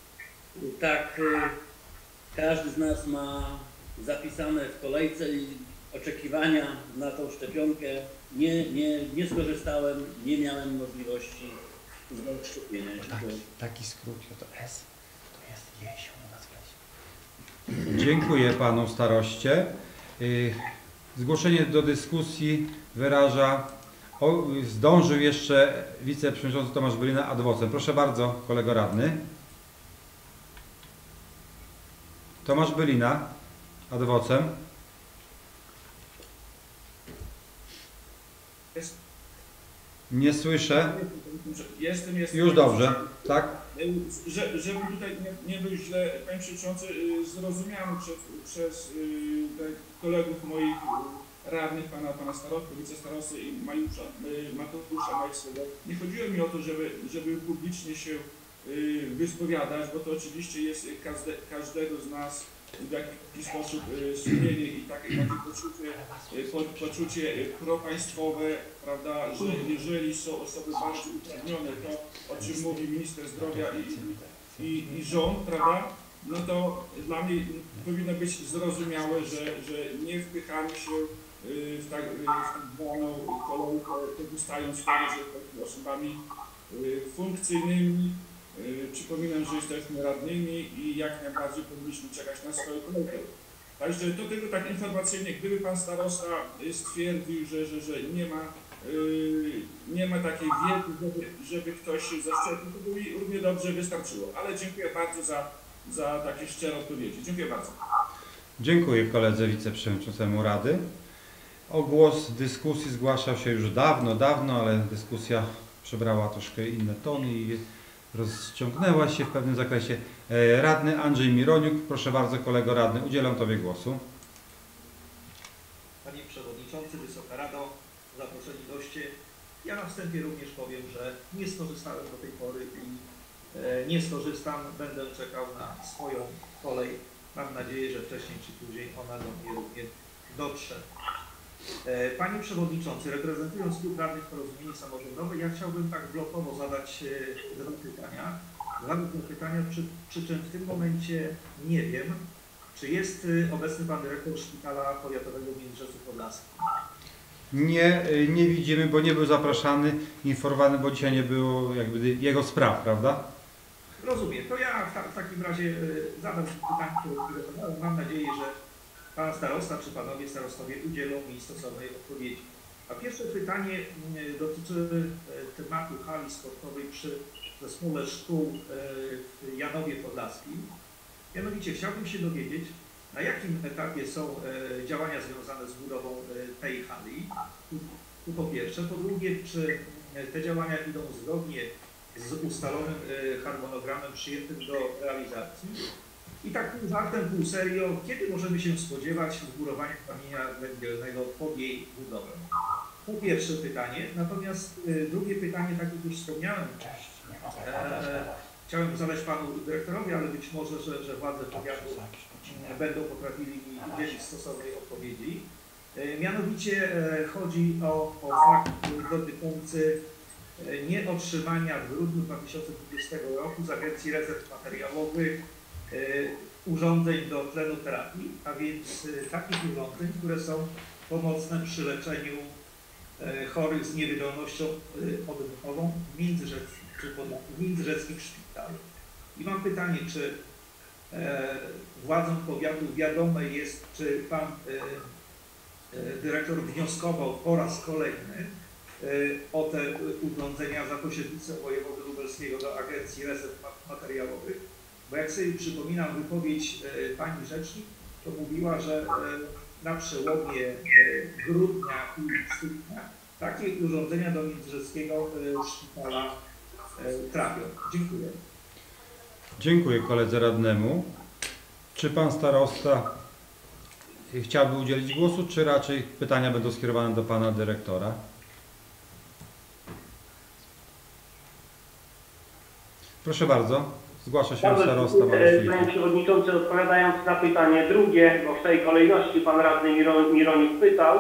Tak, każdy z nas ma zapisane w kolejce oczekiwania na tą szczepionkę. Nie, nie, nie skorzystałem, nie miałem możliwości szczepienia. Taki, taki skrót, to S, to jest jesień u nas w lesie. Dziękuję panu staroście. Zgłoszenie do dyskusji wyraża, o, zdążył jeszcze wiceprzewodniczący Tomasz Bylina ad vocem. Proszę bardzo, kolego radny. Tomasz Bylina, ad vocem. Nie słyszę. Jestem, jestem. Już dobrze, tak? Że, żebym tutaj nie, nie był źle, panie przewodniczący, zrozumiany przez, przez kolegów moich radnych, pana, pana starosty, wicestarosty i Majusza, Mateusza Majewskiego. Nie chodziło mi o to, żeby, żeby publicznie się wyspowiadać, bo to oczywiście jest każde, każdego z nas w jakiś sposób sumienie i takie, takie poczucie, po, poczucie propaństwowe, prawda, że jeżeli są osoby bardziej uprawnione, to o czym mówi minister zdrowia i, i, i rząd, prawda, no to dla mnie powinno być zrozumiałe, że, że nie wpychamy się w tak, w tak zwaną kolejkę, korzystając z tego, że jesteśmy osobami funkcyjnymi. Przypominam, że jesteśmy radnymi i jak najbardziej powinniśmy czekać na swoją kolejkę. Także to tylko tak informacyjnie, gdyby pan starosta stwierdził, że, że, że nie ma, yy, nie ma takiej wiedzy, żeby, żeby ktoś się zaszczepił, to by mi równie dobrze wystarczyło. Ale dziękuję bardzo za, za takie szczere odpowiedzi. Dziękuję bardzo. Dziękuję koledze wiceprzewodniczącemu Rady. O głos w dyskusji zgłaszał się już dawno, dawno, ale dyskusja przybrała troszkę inne tony i rozciągnęła się w pewnym zakresie. Radny Andrzej Mironiuk, proszę bardzo kolego radny, udzielam tobie głosu. Panie Przewodniczący, Wysoka Rado, zaproszeni goście. Ja na wstępie również powiem, że nie skorzystałem do tej pory i e, nie skorzystam, będę czekał na swoją kolej. Mam nadzieję, że wcześniej czy później ona do mnie również dotrze. E, Panie Przewodniczący, reprezentując Klub Radnych Porozumienie Samorządowe, ja chciałbym tak blokowo zadać e, dwa pytania. Dwa pytania, przy, przy czym w tym momencie nie wiem, czy jest e, obecny Pan Dyrektor Szpitala Powiatowego w Międzyrzeczu Podlaskim. Nie, nie widzimy, bo nie był zapraszany, informowany, bo dzisiaj nie było jakby jego spraw, prawda? Rozumiem. To ja w, ta, w takim razie y, zadam pytanie, które przygotowałem. Mam nadzieję, że Pan Starosta czy Panowie Starostowie udzielą mi stosownej odpowiedzi. A pierwsze pytanie y, dotyczy y, tematu hali sportowej przy Zespole Szkół y, w Janowie Podlaskim. Mianowicie chciałbym się dowiedzieć, na jakim etapie są e, działania związane z budową e, tej hali? Tu po pierwsze. Po drugie, czy te działania idą zgodnie z ustalonym e, harmonogramem przyjętym do realizacji? I tak pół żartem, pół serio, kiedy możemy się spodziewać zbudowania kamienia węgielnego pod jej budowę? To pierwsze pytanie. Natomiast e, drugie pytanie, tak jak już wspomniałem, e, chciałem zadać Panu Dyrektorowi, ale być może, że, że władze powiatu będą potrafili mi udzielić stosownej odpowiedzi. Mianowicie chodzi o, o fakt dotyczący nieotrzymania w grudniu dwa tysiące dwudziestego roku z Agencji Rezerw Materiałowych urządzeń do tlenoterapii, a więc takich urządzeń, które są pomocne przy leczeniu chorych z niewydolnością oddechową w międzyrzeckim szpitalu. I mam pytanie, czy e, władzom powiatu wiadome jest, czy Pan e, e, Dyrektor wnioskował po raz kolejny e, o te urządzenia za pośrednictwem wojewody lubelskiego do Agencji Rezerw Materiałowych, bo jak sobie przypominam wypowiedź e, Pani Rzecznik, to mówiła, że e, na przełomie e, grudnia i stycznia takie urządzenia do międzyrzeckiego e, szpitala e, trafią. Dziękuję. Dziękuję koledze radnemu. Czy Pan Starosta chciałby udzielić głosu, czy raczej pytania będą skierowane do Pana Dyrektora? Proszę bardzo, zgłasza się Pan Starosta. Panie Przewodniczący, odpowiadając na pytanie drugie, bo w tej kolejności Pan Radny Mironik pytał,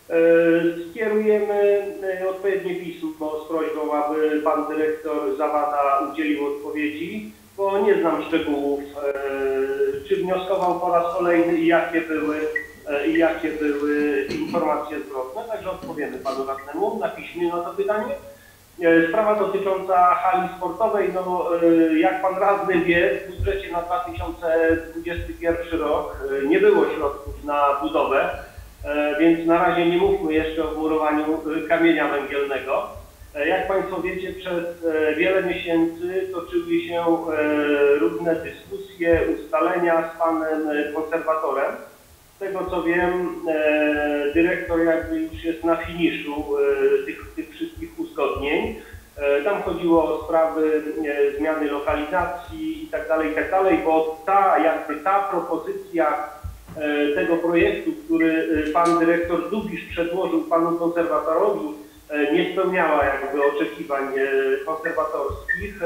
skierujemy odpowiednie pismo z prośbą, aby Pan Dyrektor Zawada udzielił odpowiedzi, bo nie znam szczegółów, czy wnioskował po raz kolejny i jakie były, i jakie były informacje zwrotne, także odpowiemy Panu Radnemu na piśmie na to pytanie. Sprawa dotycząca hali sportowej, no jak Pan Radny wie, w budżecie na dwa tysiące dwudziesty pierwszy rok nie było środków na budowę, więc na razie nie mówmy jeszcze o murowaniu kamienia węgielnego. Jak Państwo wiecie, przez wiele miesięcy toczyły się różne dyskusje, ustalenia z Panem Konserwatorem. Z tego co wiem, dyrektor jakby już jest na finiszu tych, tych wszystkich uzgodnień. Tam chodziło o sprawy zmiany lokalizacji i tak dalej, i tak dalej, bo ta jakby ta propozycja tego projektu, który Pan Dyrektor Dubisz przedłożył Panu Konserwatorowi, nie spełniała jakby oczekiwań konserwatorskich.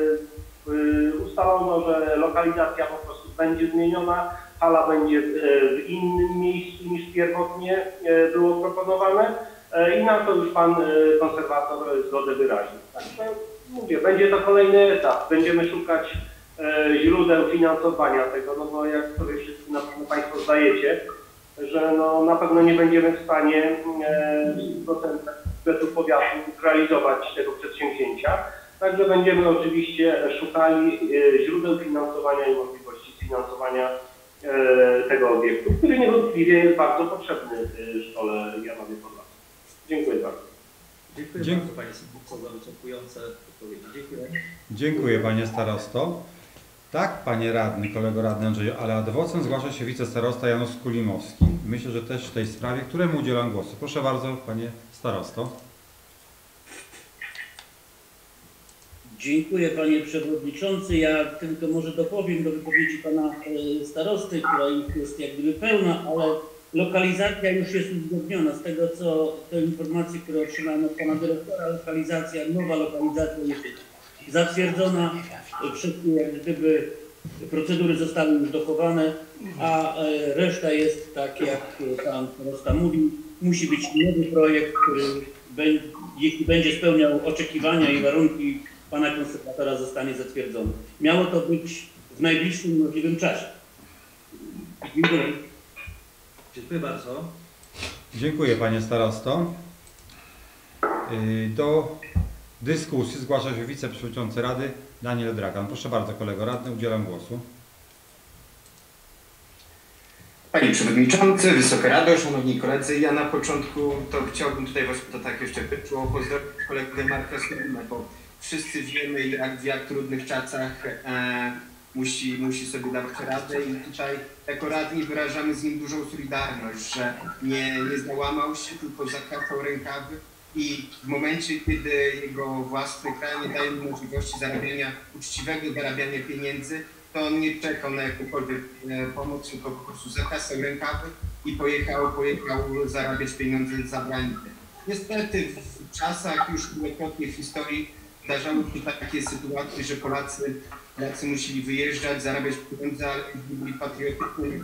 Ustalono, że lokalizacja po prostu będzie zmieniona, hala będzie w innym miejscu niż pierwotnie było proponowane i na to już Pan konserwator zgodę wyraził. Także mówię, będzie to kolejny etap. Będziemy szukać źródeł finansowania tego, no bo jak sobie wszyscy na pewno Państwo zdajecie, że no na pewno nie będziemy w stanie w stu procentach budżetu powiatu realizować tego przedsięwzięcia. Także będziemy oczywiście szukali źródeł finansowania i możliwości finansowania tego obiektu, który niewątpliwie jest bardzo potrzebny szkole Janowie Podlaskim. Dziękuję bardzo. Dziękuję Dziękuję bardzo Panie Sędzio za wyczerpujące odpowiedzi. Dziękuję. Dziękuję Panie Starosto. Tak, Panie Radny, kolego Radny Andrzeju, ale ad vocem zgłasza się wicestarosta Janusz Kulimowski. Myślę, że też w tej sprawie, któremu udzielam głosu. Proszę bardzo, Panie Starosto. Dziękuję Panie Przewodniczący. Ja tylko może dopowiem do wypowiedzi Pana Starosty, która jest jak gdyby pełna, ale lokalizacja już jest uzgodniona. Z tego, co te informacje, które otrzymałem od pana dyrektora, lokalizacja, nowa lokalizacja jest zatwierdzona. Wszystkie jak gdyby procedury zostały już dochowane, a reszta jest tak, jak pan starosta mówił. Musi być nowy projekt, który jeśli będzie spełniał oczekiwania i warunki pana konserwatora, zostanie zatwierdzony. Miało to być w najbliższym możliwym czasie. Dziękuję. Dziękuję bardzo. Dziękuję panie starosto. Do dyskusji zgłasza się wiceprzewodniczący Rady Daniel Dragan. Proszę bardzo kolego radny, udzielam głosu. Panie Przewodniczący, Wysoka Rado, Szanowni Koledzy, ja na początku to chciałbym tutaj Was to tak jeszcze było pozdrowić kolegę Marka Skórna, bo wszyscy wiemy, jak w jak trudnych czasach e, musi, musi sobie dawać radę i tutaj jako radni wyrażamy z nim dużą solidarność, że nie, nie załamał się, tylko zakasał rękawy i w momencie, kiedy jego własny kraj nie daje mu możliwości zarabiania, uczciwego zarabiania pieniędzy, to on nie czekał na jakąkolwiek pomoc, tylko po prostu zakasał rękawy i pojechał, pojechał zarabiać pieniądze za granicę. Niestety w czasach już wielokrotnie w historii zdarzały się takie sytuacje, że Polacy, Polacy musieli wyjeżdżać, zarabiać pieniądze, ale byli patriotyczni,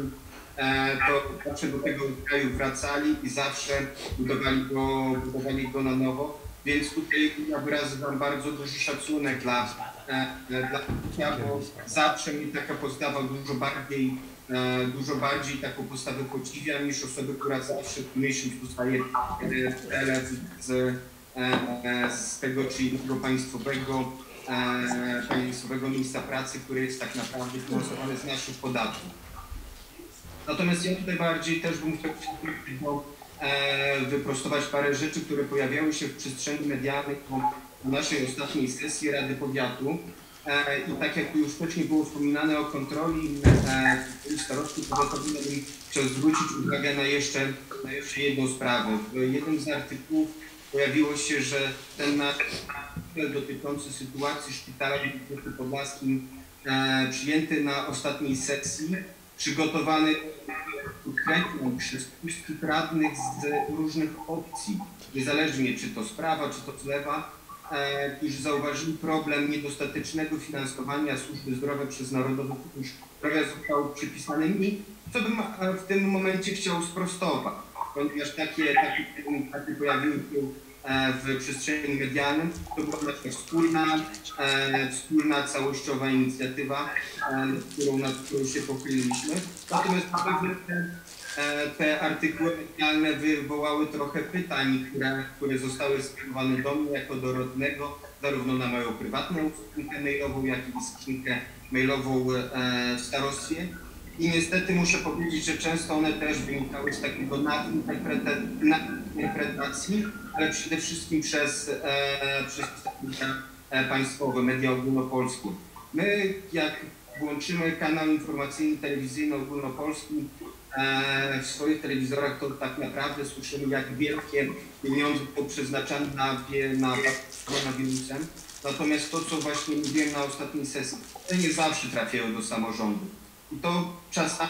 to zawsze do tego kraju wracali i zawsze budowali go, budowali go na nowo. Więc tutaj ja wyrażam bardzo duży szacunek dla, dla Kukia, bo zawsze mi taka postawa dużo bardziej, dużo bardziej taką postawę podziwiam niż osoby, która zawsze w myśli dostaje z, z tego czy innego państwowego, państwowego miejsca pracy, które jest tak naprawdę finansowane z naszych podatków. Natomiast ja tutaj bardziej też bym chciał wyprostować parę rzeczy, które pojawiały się w przestrzeni medialnej po naszej ostatniej sesji Rady Powiatu. I tak jak już wcześniej było wspominane o kontroli starostów, to bym chciał zwrócić uwagę na jeszcze, na jeszcze jedną sprawę. W jednym z artykułów pojawiło się, że ten artykuł dotyczący sytuacji szpitala w Podlaskim przyjęty na ostatniej sesji, przygotowany przez wszystkich radnych z różnych opcji, niezależnie czy to z prawa, czy to z lewa, już zauważyli problem niedostatecznego finansowania służby zdrowia przez Narodowy Fundusz Zdrowia został przypisany mi, co bym w tym momencie chciał sprostować, ponieważ takie, takie komunikaty pojawiły się w przestrzeni medialnej. To była nasza wspólna, wspólna całościowa inicjatywa, nad którą, nad którą się pochyliliśmy. Natomiast te, te artykuły medialne wywołały trochę pytań, które, które zostały skierowane do mnie jako do radnego, zarówno na moją prywatną skrzynkę mailową, jak i skrzynkę mailową w starostwie. I niestety muszę powiedzieć, że często one też wynikały z takiego nadinterpretacji, ale przede wszystkim przez, e, przez e, państwowe, media ogólnopolskie. My, jak włączymy kanał informacyjny, telewizyjny ogólnopolski e, w swoich telewizorach, to tak naprawdę słyszymy, jak wielkie pieniądze są przeznaczane na, na koronawirusem. Natomiast to, co właśnie mówiłem na ostatniej sesji, to nie zawsze trafiają do samorządu. I to czasami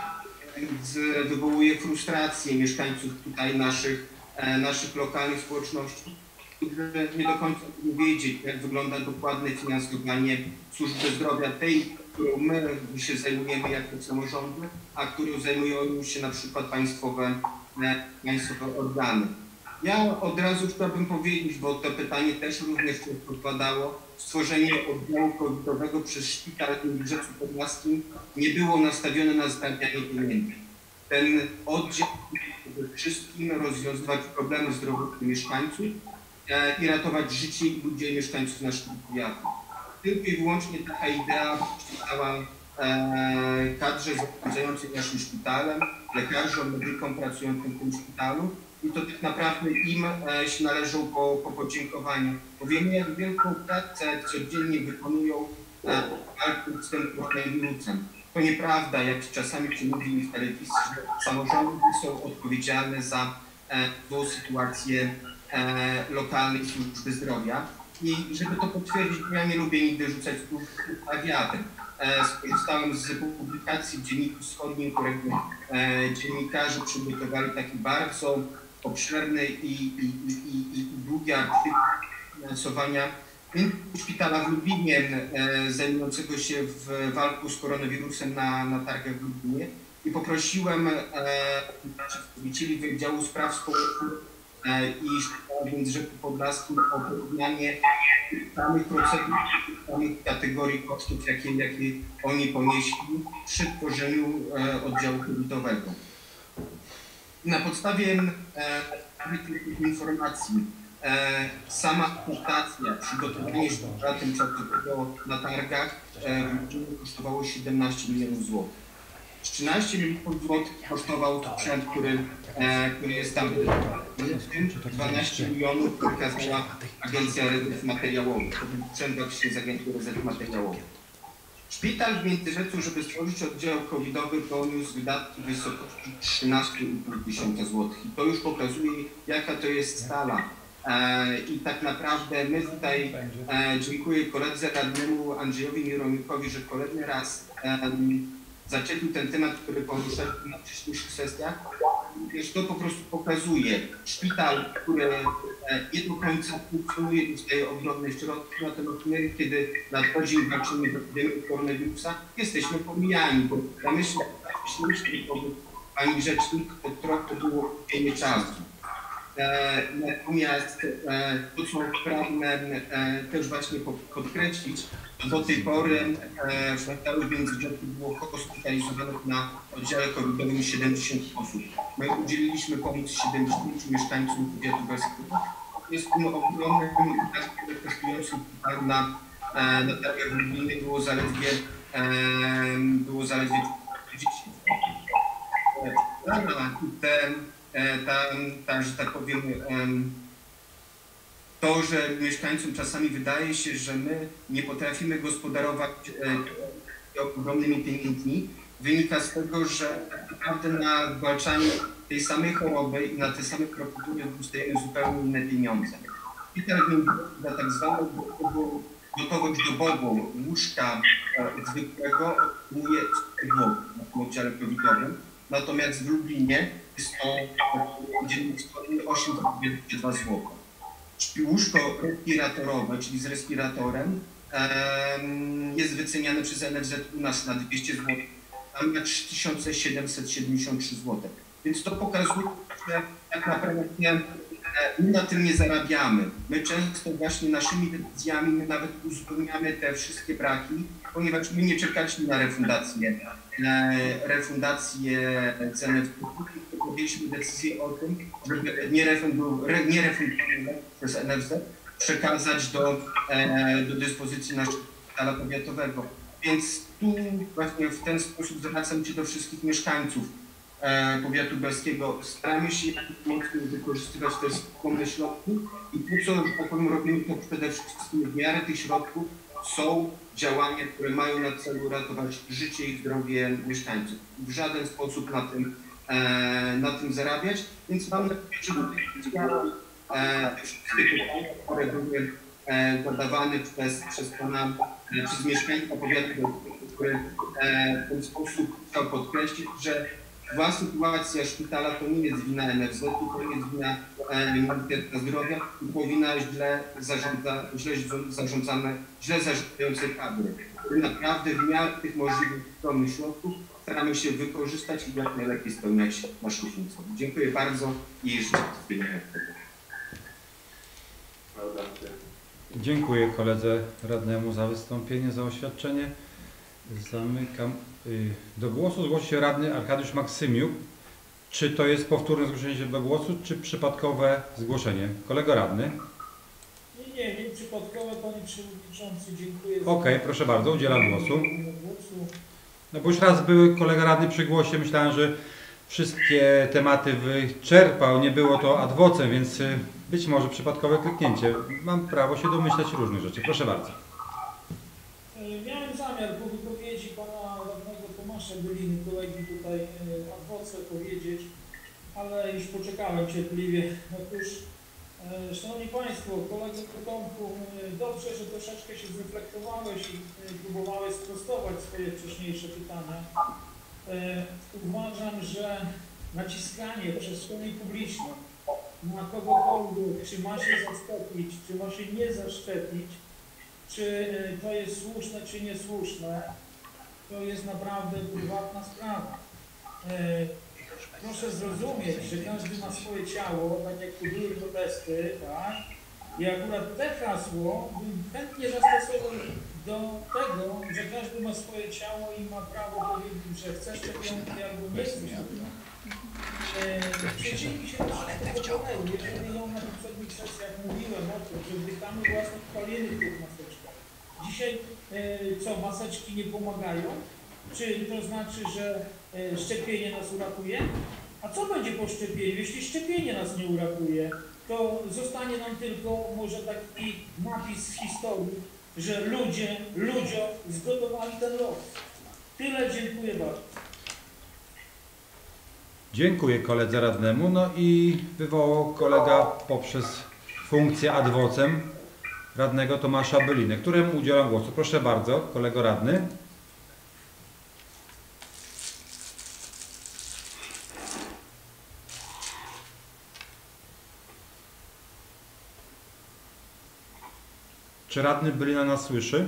wywołuje frustrację mieszkańców tutaj naszych, naszych lokalnych społeczności, którzy nie do końca chcą wiedzieć, jak wygląda dokładne finansowanie służby zdrowia, tej, którą my się zajmujemy jako samorządy, a którą zajmują się na przykład państwowe, państwowe organy. Ja od razu chciałbym powiedzieć, bo to pytanie też również się podpadało, stworzenie oddziału covidowego przez szpital w Brzecu Podlaskim nie było nastawione na zarabianie pieniędzy. Ten oddział przede wszystkim rozwiązywać problemy zdrowotne mieszkańców e, i ratować życie i ludzi mieszkańców naszego powiatu. Tylko i wyłącznie taka idea przyczyniała e, kadrze zarządzającej naszym szpitalem, lekarzom, medykom pracującym w tym szpitalu. I to tak naprawdę im e, się należą po, po podziękowaniu. Bo wiemy, jak wielką pracę codziennie wykonują e, walcząc z tym koronawirusem. To nieprawda, jak czasami się mówi w telewizji, że samorządy są odpowiedzialne za e, tą sytuację e, lokalnej służby zdrowia. I żeby to potwierdzić, ja nie lubię nigdy rzucać słów na wiatr. e, skorzystałem z publikacji w Dzienniku Wschodnim, którego e, dziennikarze przygotowali taki bardzo obszerny i, i, i, i długi artykuł finansowania szpitala w Lublinie, e, zajmującego się w walką z koronawirusem na, na targach w Lublinie i poprosiłem e, przedstawicieli Wydziału Spraw Społecznych e, i Szpitala w Międzyrzeczu Podlaskim o porównanie samych procedur, samych kategorii kosztów, jakie, jakie oni ponieśli przy tworzeniu e, oddziału covidowego. Na podstawie e, tych informacji e, sama akceptacja, przygotowanie szpitala tymczasowego na targach e, kosztowało siedemnaście milionów złotych. trzynaście milionów złotych kosztował sprzęt, który, e, który jest tam wydany. dwanaście milionów wykazała Agencja Rezerw Materiałowych. To był sprzęt właśnie z Agencji Rezerw Materiałowych. Szpital w Międzyrzecu, żeby stworzyć oddział covidowy, poniósł wydatki w wysokości trzynaście i pół tysiąca złotych. I to już pokazuje, jaka to jest skala. E, I tak naprawdę my tutaj, e, dziękuję koledze radnemu Andrzejowi Miromikowi, że kolejny raz e, zaczepił ten temat, który poruszaliśmy na wcześniejszych sesjach. Wiesz, to po prostu pokazuje szpital, który nie do końca funkcjonuje, dostaje ogromne środki, natomiast my, kiedy na co dzień walczymy z epidemią koronawirusa, jesteśmy pomijani, bo ja myślę, że pani rzecznik, to trochę było kupienie czasu. E, natomiast e, to, co pragnę e, też właśnie podkreślić, do tej pory e, w szpitalu w Międzyrzeczu było hospitalizowanych na oddziale covidowym siedemdziesiąt osób. My udzieliliśmy pomoc siedemdziesięciu mieszkańcom powiatu Beskidu. Jest to ogromnym kosztującym szpital na, e, na targach w Lublinie było zaledwie e, było zaledwie trzydzieści. Te, ta, ta, że tak powiem, to, że mieszkańcom czasami wydaje się, że my nie potrafimy gospodarować ogromnymi pieniędzmi, wynika z tego, że naprawdę na zwalczanie tej samej choroby i na te same procedury dostajemy zupełnie inne pieniądze. I teraz na tak zwaną gotowość dobową łóżka zwykłego otrzymuje na oddziale covidowym, natomiast w Lublinie jest to osiemset dwadzieścia dwa złote. Łóżko respiratorowe, czyli z respiratorem, jest wyceniane przez N F Z u nas na dwieście złotych, a na trzy tysiące siedemset siedemdziesiąt trzy złote. Więc to pokazuje, że tak naprawdę my na tym nie zarabiamy. My często właśnie naszymi decyzjami my nawet uzupełniamy te wszystkie braki, ponieważ my nie czekaliśmy na refundację, refundację ceny, tylko podjęliśmy decyzję o tym, żeby nierefundowany przez N F Z przekazać do, do dyspozycji naszego szpitala powiatowego. Więc tu właśnie w ten sposób zwracam się do wszystkich mieszkańców powiatu brzeskiego. Staramy się jak mocno wykorzystywać te wspólne środki i to, co tak powiem, robimy, to przede wszystkim w miarę tych środków są działania, które mają na celu ratować życie i zdrowie mieszkańców. W żaden sposób na tym, e, na tym zarabiać, więc mam nadzieję, że te wszystkie pytania, które były e, zadawane przez, przez pana, e, przez mieszkańca powiatu, który e, w ten sposób chciał podkreślić, że była sytuacja szpitala to nie jest wina N F Z-u, to nie jest wina e, Ministerstwa Zdrowia, tylko wina źle, zarządza, źle zarządzane, źle zarządzającej kadry, które naprawdę w miarę tych możliwych skromnych środków staramy się wykorzystać i jak najlepiej spełniać naszą funkcję. Dziękuję bardzo i życzę tego. Dziękuję koledze radnemu za wystąpienie, za oświadczenie. Zamykam. Do głosu zgłosi się radny Arkadiusz Maksymiuk. Czy to jest powtórne zgłoszenie się do głosu, czy przypadkowe zgłoszenie? Kolego radny. Nie, nie, nie przypadkowe, panie przewodniczący, dziękuję. Okej, okay, proszę bardzo, udzielam głosu. No bo już raz były kolega radny przy głosie, myślałem, że wszystkie tematy wyczerpał, nie było to ad vocem, więc być może przypadkowe kliknięcie. Mam prawo się domyślać różnych rzeczy. Proszę bardzo. Miałem zamiar po wypowiedzi pana radnego Tomasza Byliny, kolegi tutaj ad voce powiedzieć, ale już poczekałem cierpliwie. Otóż E, Szanowni Państwo, kolego Tomku, e, dobrze, że troszeczkę się zreflektowałeś i e, próbowałeś sprostować swoje wcześniejsze pytania. E, Uważam, że naciskanie przestrzeni publicznej na kogokolwiek, czy ma się zaszczepić, czy ma się nie zaszczepić, czy e, to jest słuszne, czy niesłuszne, to jest naprawdę prywatna sprawa. E, Proszę zrozumieć, że każdy ma swoje ciało, tak jak tu były protesty, tak? I akurat te hasło bym chętnie zastosował do tego, że każdy ma swoje ciało i ma prawo powiedzieć, że chce szczepionki albo nie chce szczepionki. Przyjrzyjmy się też do tego, jeżeli ja na poprzednich sesjach mówiłem o tym, że wdychamy własne spaliny w tych maseczkach. Dzisiaj e, co, maseczki nie pomagają? Czy to znaczy, że e, szczepienie nas uratuje? A co będzie po szczepieniu? Jeśli szczepienie nas nie uratuje, to zostanie nam tylko może taki napis w historii, że ludzie, ludziom zgotowali ten los. Tyle, dziękuję bardzo. Dziękuję koledze radnemu. No i wywołał kolega poprzez funkcję ad vocem radnego Tomasza Bylinę, któremu udzielam głosu. Proszę bardzo, kolego radny. Czy radny Bylina nas słyszy?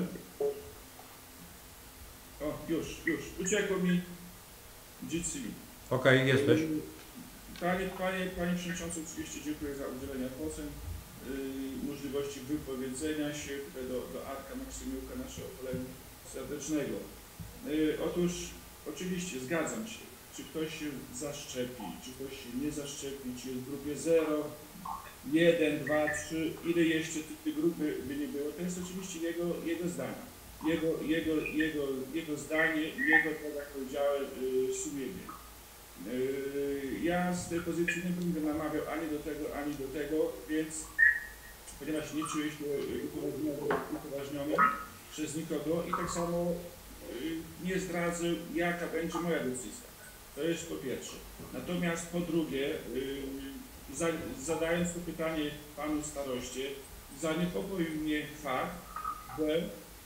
O, już, już. Uciekło mi G C. Okej, okay, jesteś. Panie, panie, panie Przewodniczący, oczywiście dziękuję za udzielenie ocen, yy, możliwości wypowiedzenia się tutaj do, do Arka Maksymiuka, naszego kolegi serdecznego. Yy, otóż, oczywiście zgadzam się, czy ktoś się zaszczepi, czy ktoś się nie zaszczepi, czy jest w grupie zero, jeden, dwa, trzy, ile jeszcze tej grupy by nie było, to jest oczywiście jego, jego zdanie. Jego, jego, jego, jego zdanie, jego, tak jak powiedziałem, yy, sumienie. Yy, ja z tej pozycji nie będę namawiał ani do tego, ani do tego, więc ponieważ nie czuję się upoważniony przez nikogo i tak samo yy, nie zdradzę, jaka będzie moja decyzja. To jest po pierwsze. Natomiast po drugie, yy, za, zadając to pytanie panu staroście, zaniepokoił mnie fakt, że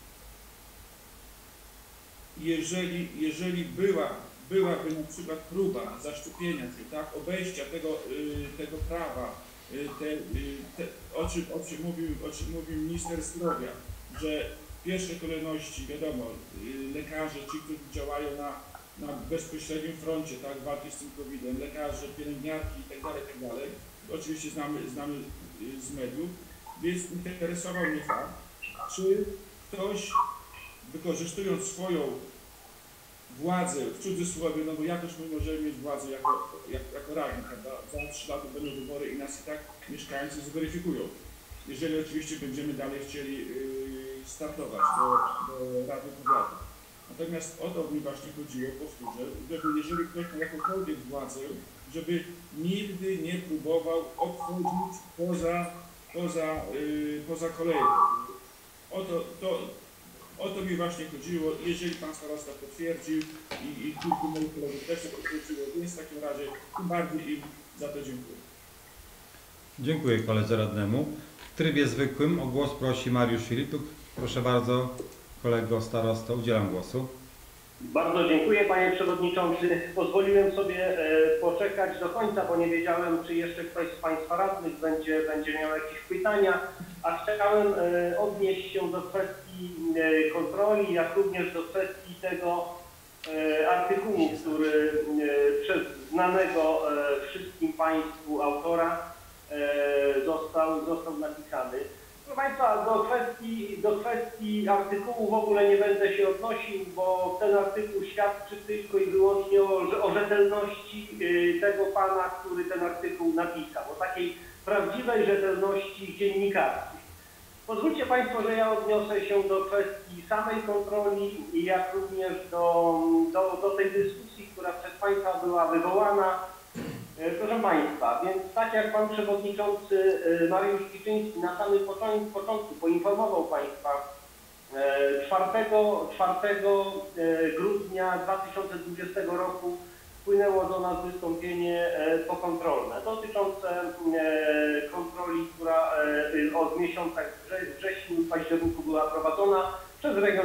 jeżeli, jeżeli była, byłaby na przykład próba zaszczepienia się, tak, obejścia tego, y, tego prawa, y, te, y, te, o, czym, o, czym mówił, o czym mówił minister zdrowia, że w pierwszej kolejności, wiadomo, y, lekarze, ci, którzy działają na, na bezpośrednim froncie, tak, walki z tym kowidem, lekarze, pielęgniarki itd., itd., oczywiście znamy, znamy y, z mediów, więc interesował mnie fakt, czy ktoś, wykorzystując swoją władzę, w cudzysłowie, no bo jakoś my możemy mieć władzę jako, jako, jako radni, prawda? Za trzy lata będą wybory i nas i tak mieszkańcy zweryfikują. Jeżeli oczywiście będziemy dalej chcieli yy, startować do, do Rady Powiatu. Natomiast o to mi właśnie chodziło, powtórzę, żeby jeżeli ktoś ma jakąkolwiek władzę, żeby nigdy nie próbował obchodzić poza, poza, yy, poza kolejką. O to, to, O to mi właśnie chodziło, jeżeli pan starosta potwierdził i, i kilku moich kolegów też to potwierdziło, więc w takim razie tym bardziej im za to dziękuję. Dziękuję koledze radnemu. W trybie zwykłym o głos prosi Mariusz Filipuk. Proszę bardzo, kolego starosto, udzielam głosu. Bardzo dziękuję, panie przewodniczący. Pozwoliłem sobie e, poczekać do końca, bo nie wiedziałem, czy jeszcze ktoś z państwa radnych będzie, będzie miał jakieś pytania, a chciałem e, odnieść się do kwestii e, kontroli, jak również do kwestii tego e, artykułu, który e, przez znanego e, wszystkim państwu autora e, został, został napisany. Proszę Państwa, do kwestii, do kwestii artykułu w ogóle nie będę się odnosił, bo ten artykuł świadczy tylko i wyłącznie o, o rzetelności tego pana, który ten artykuł napisał, o takiej prawdziwej rzetelności dziennikarskiej. Pozwólcie Państwo, że ja odniosę się do kwestii samej kontroli, jak również do, do, do tej dyskusji, która przez Państwa była wywołana. Proszę Państwa, więc tak jak Pan Przewodniczący Mariusz Kiczyński na samym początku poinformował Państwa, czwartego grudnia dwa tysiące dwudziestego roku wpłynęło do nas wystąpienie pokontrolne dotyczące kontroli, która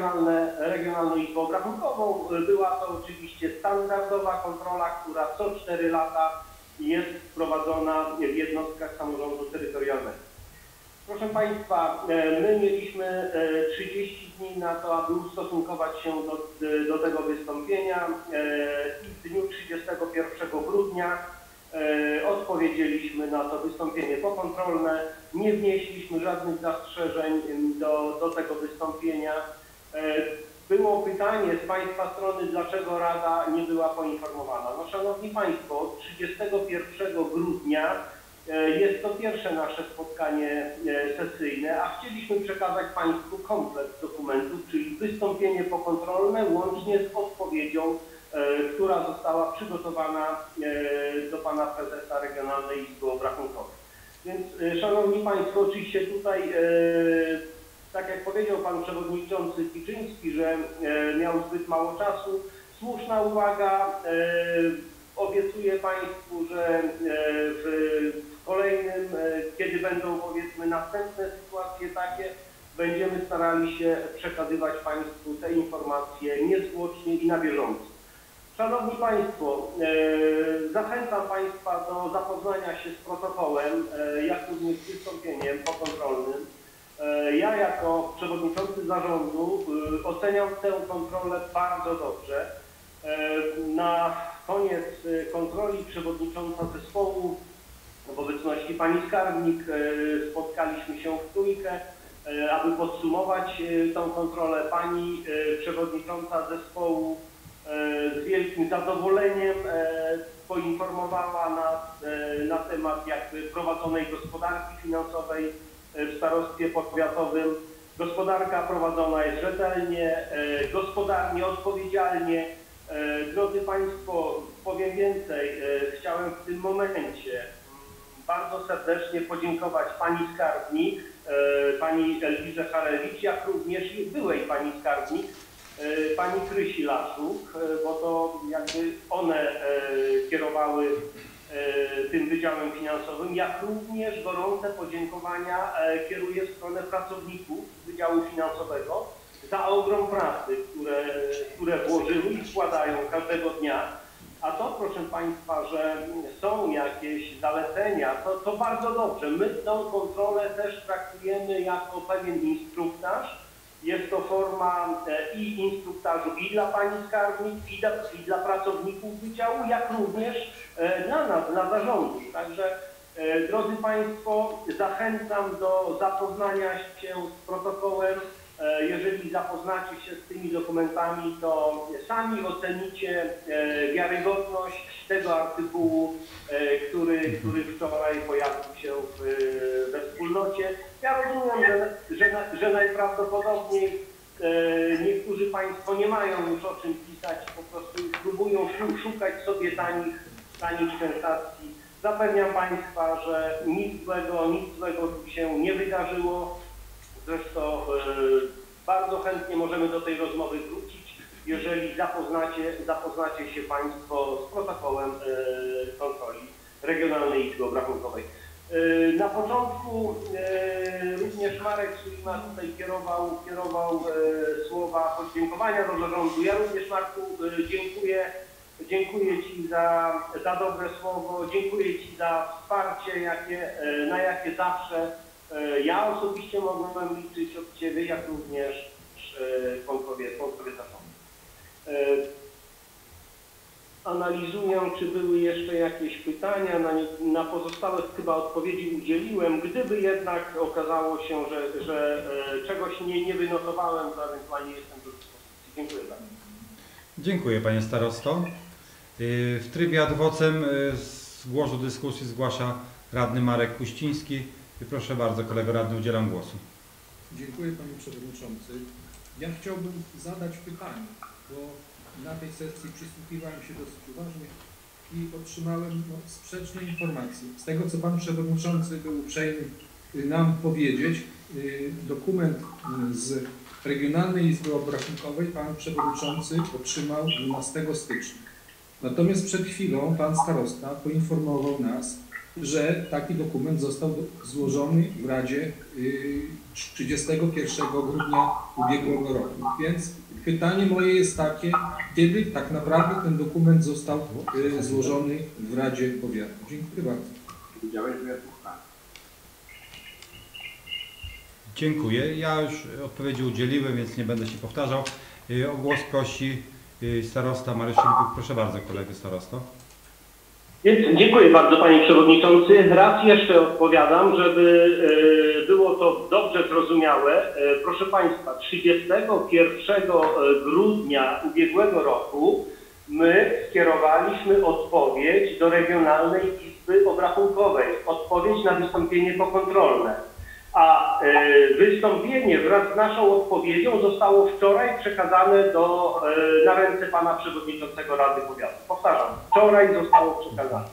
regionalne, Regionalną Izbę Obrachunkową. Była to oczywiście standardowa kontrola, która co cztery lata jest prowadzona w jednostkach samorządu terytorialnego. Proszę Państwa, my mieliśmy trzydzieści dni na to, aby ustosunkować się do, do tego wystąpienia i w dniu trzydziestego pierwszego grudnia odpowiedzieliśmy na to wystąpienie pokontrolne. Nie wnieśliśmy żadnych zastrzeżeń do, do tego wystąpienia. Było pytanie z Państwa strony, dlaczego Rada nie była poinformowana. No Szanowni Państwo, od trzydziestego pierwszego grudnia jest to pierwsze nasze spotkanie sesyjne, a chcieliśmy przekazać Państwu komplet dokumentów, czyli wystąpienie pokontrolne łącznie z odpowiedzią, która została przygotowana do Pana Prezesa Regionalnej Izby Obrachunkowej. Więc Szanowni Państwo, oczywiście tutaj, tak jak powiedział Pan Przewodniczący Kiczyński, że miał zbyt mało czasu, słuszna uwaga. Obiecuję Państwu, że w kolejnym, kiedy będą powiedzmy następne sytuacje takie, będziemy starali się przekazywać Państwu te informacje niezwłocznie i na bieżąco. Szanowni Państwo, zachęcam Państwa do zapoznania się z protokołem, jak również z wystąpieniem pokontrolnym. Ja jako przewodniczący zarządu oceniam tę kontrolę bardzo dobrze. Na koniec kontroli przewodnicząca zespołu w obecności pani skarbnik spotkaliśmy się w trójkę, aby podsumować tą kontrolę. Pani przewodnicząca zespołu z wielkim zadowoleniem poinformowała nas na temat jakby prowadzonej gospodarki finansowej w starostwie powiatowym. Gospodarka prowadzona jest rzetelnie, gospodarnie, odpowiedzialnie. Drodzy Państwo, powiem więcej, chciałem w tym momencie bardzo serdecznie podziękować Pani skarbnik, Pani Elwirze Harewicz, jak również byłej Pani skarbnik, Pani Krysi Laszuk, bo to jakby one kierowały tym Wydziałem Finansowym, jak również gorące podziękowania kieruję w stronę pracowników Wydziału Finansowego za ogrom pracy, które, które włożyły i wkładają każdego dnia. A to, proszę Państwa, że są jakieś zalecenia, to, to bardzo dobrze. My tę kontrolę też traktujemy jako pewien instruktaż. Jest to forma i instruktażu i dla Pani skarbnik, i dla, i dla pracowników Wydziału, jak również dla nas, dla zarządu. Także, drodzy Państwo, zachęcam do zapoznania się z protokołem. Jeżeli zapoznacie się z tymi dokumentami, to sami ocenicie wiarygodność tego artykułu, który, który wczoraj pojawił się w, we wspólnocie. Ja rozumiem, że, że, że najprawdopodobniej niektórzy Państwo nie mają już o czym pisać, po prostu próbują szukać sobie tanich, tanich sensacji. Zapewniam Państwa, że nic złego, nic złego tu się nie wydarzyło. Zresztą e, bardzo chętnie możemy do tej rozmowy wrócić, jeżeli zapoznacie, zapoznacie się Państwo z protokołem e, kontroli Regionalnej Izby Obrachunkowej. E, na początku e, również Marek Sulima tutaj kierował, kierował e, słowa podziękowania do zarządu. Ja również, Marku, e, dziękuję, dziękuję Ci za, za dobre słowo, dziękuję Ci za wsparcie, jakie, e, na jakie zawsze ja osobiście mogłem liczyć od Ciebie, jak również członkowie, członkowie zarządu. Analizuję, czy były jeszcze jakieś pytania. Na, nie, na pozostałe chyba odpowiedzi udzieliłem. Gdyby jednak okazało się, że, że czegoś nie, nie wynotowałem, to ewentualnie jestem do dyspozycji. Dziękuję bardzo. Dziękuję Panie Starosto. W trybie ad vocem głos do dyskusji zgłasza radny Marek Kuściński. Proszę bardzo, kolego radny, udzielam głosu. Dziękuję Panie Przewodniczący. Ja chciałbym zadać pytanie, bo na tej sesji przysłuchiwałem się dosyć uważnie i otrzymałem no, sprzeczne informacje. Z tego, co Pan Przewodniczący był uprzejmy nam powiedzieć, dokument z Regionalnej Izby Obrachunkowej Pan Przewodniczący otrzymał dwunastego stycznia. Natomiast przed chwilą Pan Starosta poinformował nas, że taki dokument został złożony w Radzie trzydziestego pierwszego grudnia ubiegłego roku. Więc pytanie moje jest takie, kiedy tak naprawdę ten dokument został złożony w Radzie Powiatu? Dziękuję bardzo. Dziękuję. Ja już odpowiedzi udzieliłem, więc nie będę się powtarzał. O głos prosi starosta Mariusz Filipuk. Proszę bardzo, kolego starosto. Więc dziękuję bardzo Panie Przewodniczący. Raz jeszcze odpowiadam, żeby było to dobrze zrozumiałe. Proszę Państwa, trzydziestego pierwszego grudnia ubiegłego roku my skierowaliśmy odpowiedź do Regionalnej Izby Obrachunkowej. Odpowiedź na wystąpienie pokontrolne. A wystąpienie wraz z naszą odpowiedzią zostało wczoraj przekazane do, na ręce Pana Przewodniczącego Rady Powiatu. Powtarzam, wczoraj zostało przekazane.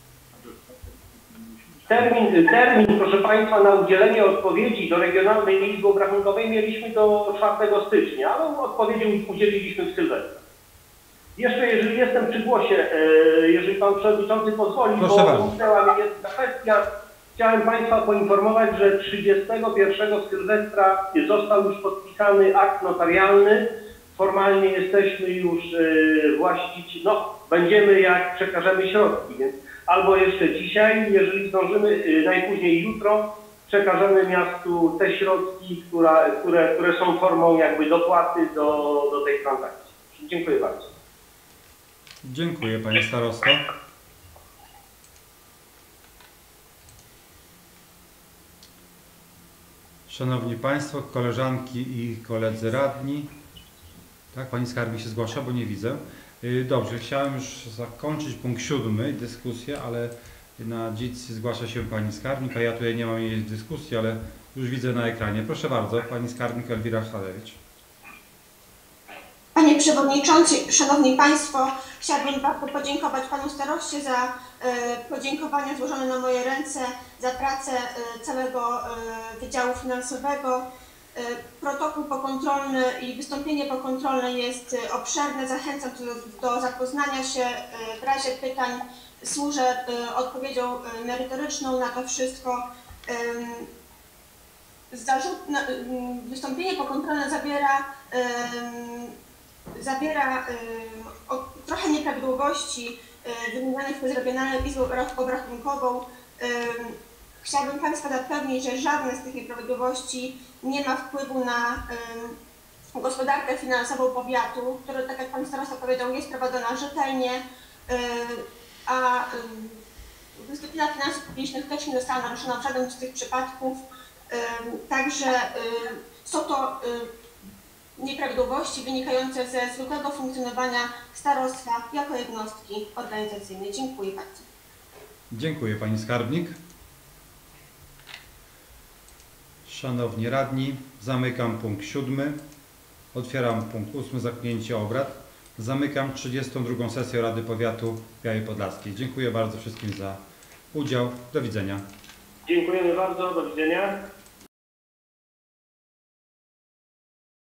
Termin, termin, proszę Państwa, na udzielenie odpowiedzi do Regionalnej Izby Obrachunkowej mieliśmy do czwartego stycznia, ale odpowiedzi udzieliliśmy w Sylwestra. Jeszcze, jeżeli jestem przy głosie, jeżeli Pan Przewodniczący pozwoli, proszę bo umknęła mi jedna kwestia. Chciałem Państwa poinformować, że trzydziestego pierwszego Sylwestra został już podpisany akt notarialny. Formalnie jesteśmy już właścicielami, no będziemy jak przekażemy środki, więc albo jeszcze dzisiaj, jeżeli zdążymy, najpóźniej jutro, przekażemy miastu te środki, która, które, które są formą jakby dopłaty do, do tej transakcji. Dziękuję bardzo. Dziękuję Panie starosto. Szanowni Państwo, koleżanki i koledzy radni. Tak, Pani Skarbnik się zgłasza, bo nie widzę. Dobrze, chciałem już zakończyć punkt siódmy, dyskusję, ale na dziś zgłasza się Pani Skarbnik, a ja tutaj nie mam jej dyskusji, ale już widzę na ekranie. Proszę bardzo, Pani Skarbnik Elwira Halewicz. Panie Przewodniczący, Szanowni Państwo, chciałabym bardzo podziękować Panu Staroście za y, podziękowania złożone na moje ręce, za pracę y, całego y, Wydziału Finansowego. Y, protokół pokontrolny i wystąpienie pokontrolne jest y, obszerne. Zachęcam do, do zapoznania się. Y, w razie pytań służę y, odpowiedzią y, merytoryczną na to wszystko. Y, zarzut, y, wystąpienie pokontrolne zawiera y, zawiera y, o, trochę nieprawidłowości y, wymienionych przez Regionalną Izbę Obrachunkową. Y, chciałabym Państwa zapewnić, że żadne z tych nieprawidłowości nie ma wpływu na y, gospodarkę finansową powiatu, która, tak jak Pan Starosta powiedział, jest prowadzona rzetelnie, y, a y, dyscyplina finansów publicznych też nie została naruszona w żadnym z tych przypadków. Y, także y, są to y, nieprawidłowości wynikające ze zwykłego funkcjonowania starostwa jako jednostki organizacyjnej. Dziękuję bardzo. Dziękuję Pani Skarbnik. Szanowni radni, zamykam punkt siódmy. Otwieram punkt ósmy, zamknięcie obrad. Zamykam trzydziestą drugą sesję Rady Powiatu Białej Podlaskiej. Dziękuję bardzo wszystkim za udział. Do widzenia. Dziękujemy bardzo. Do widzenia.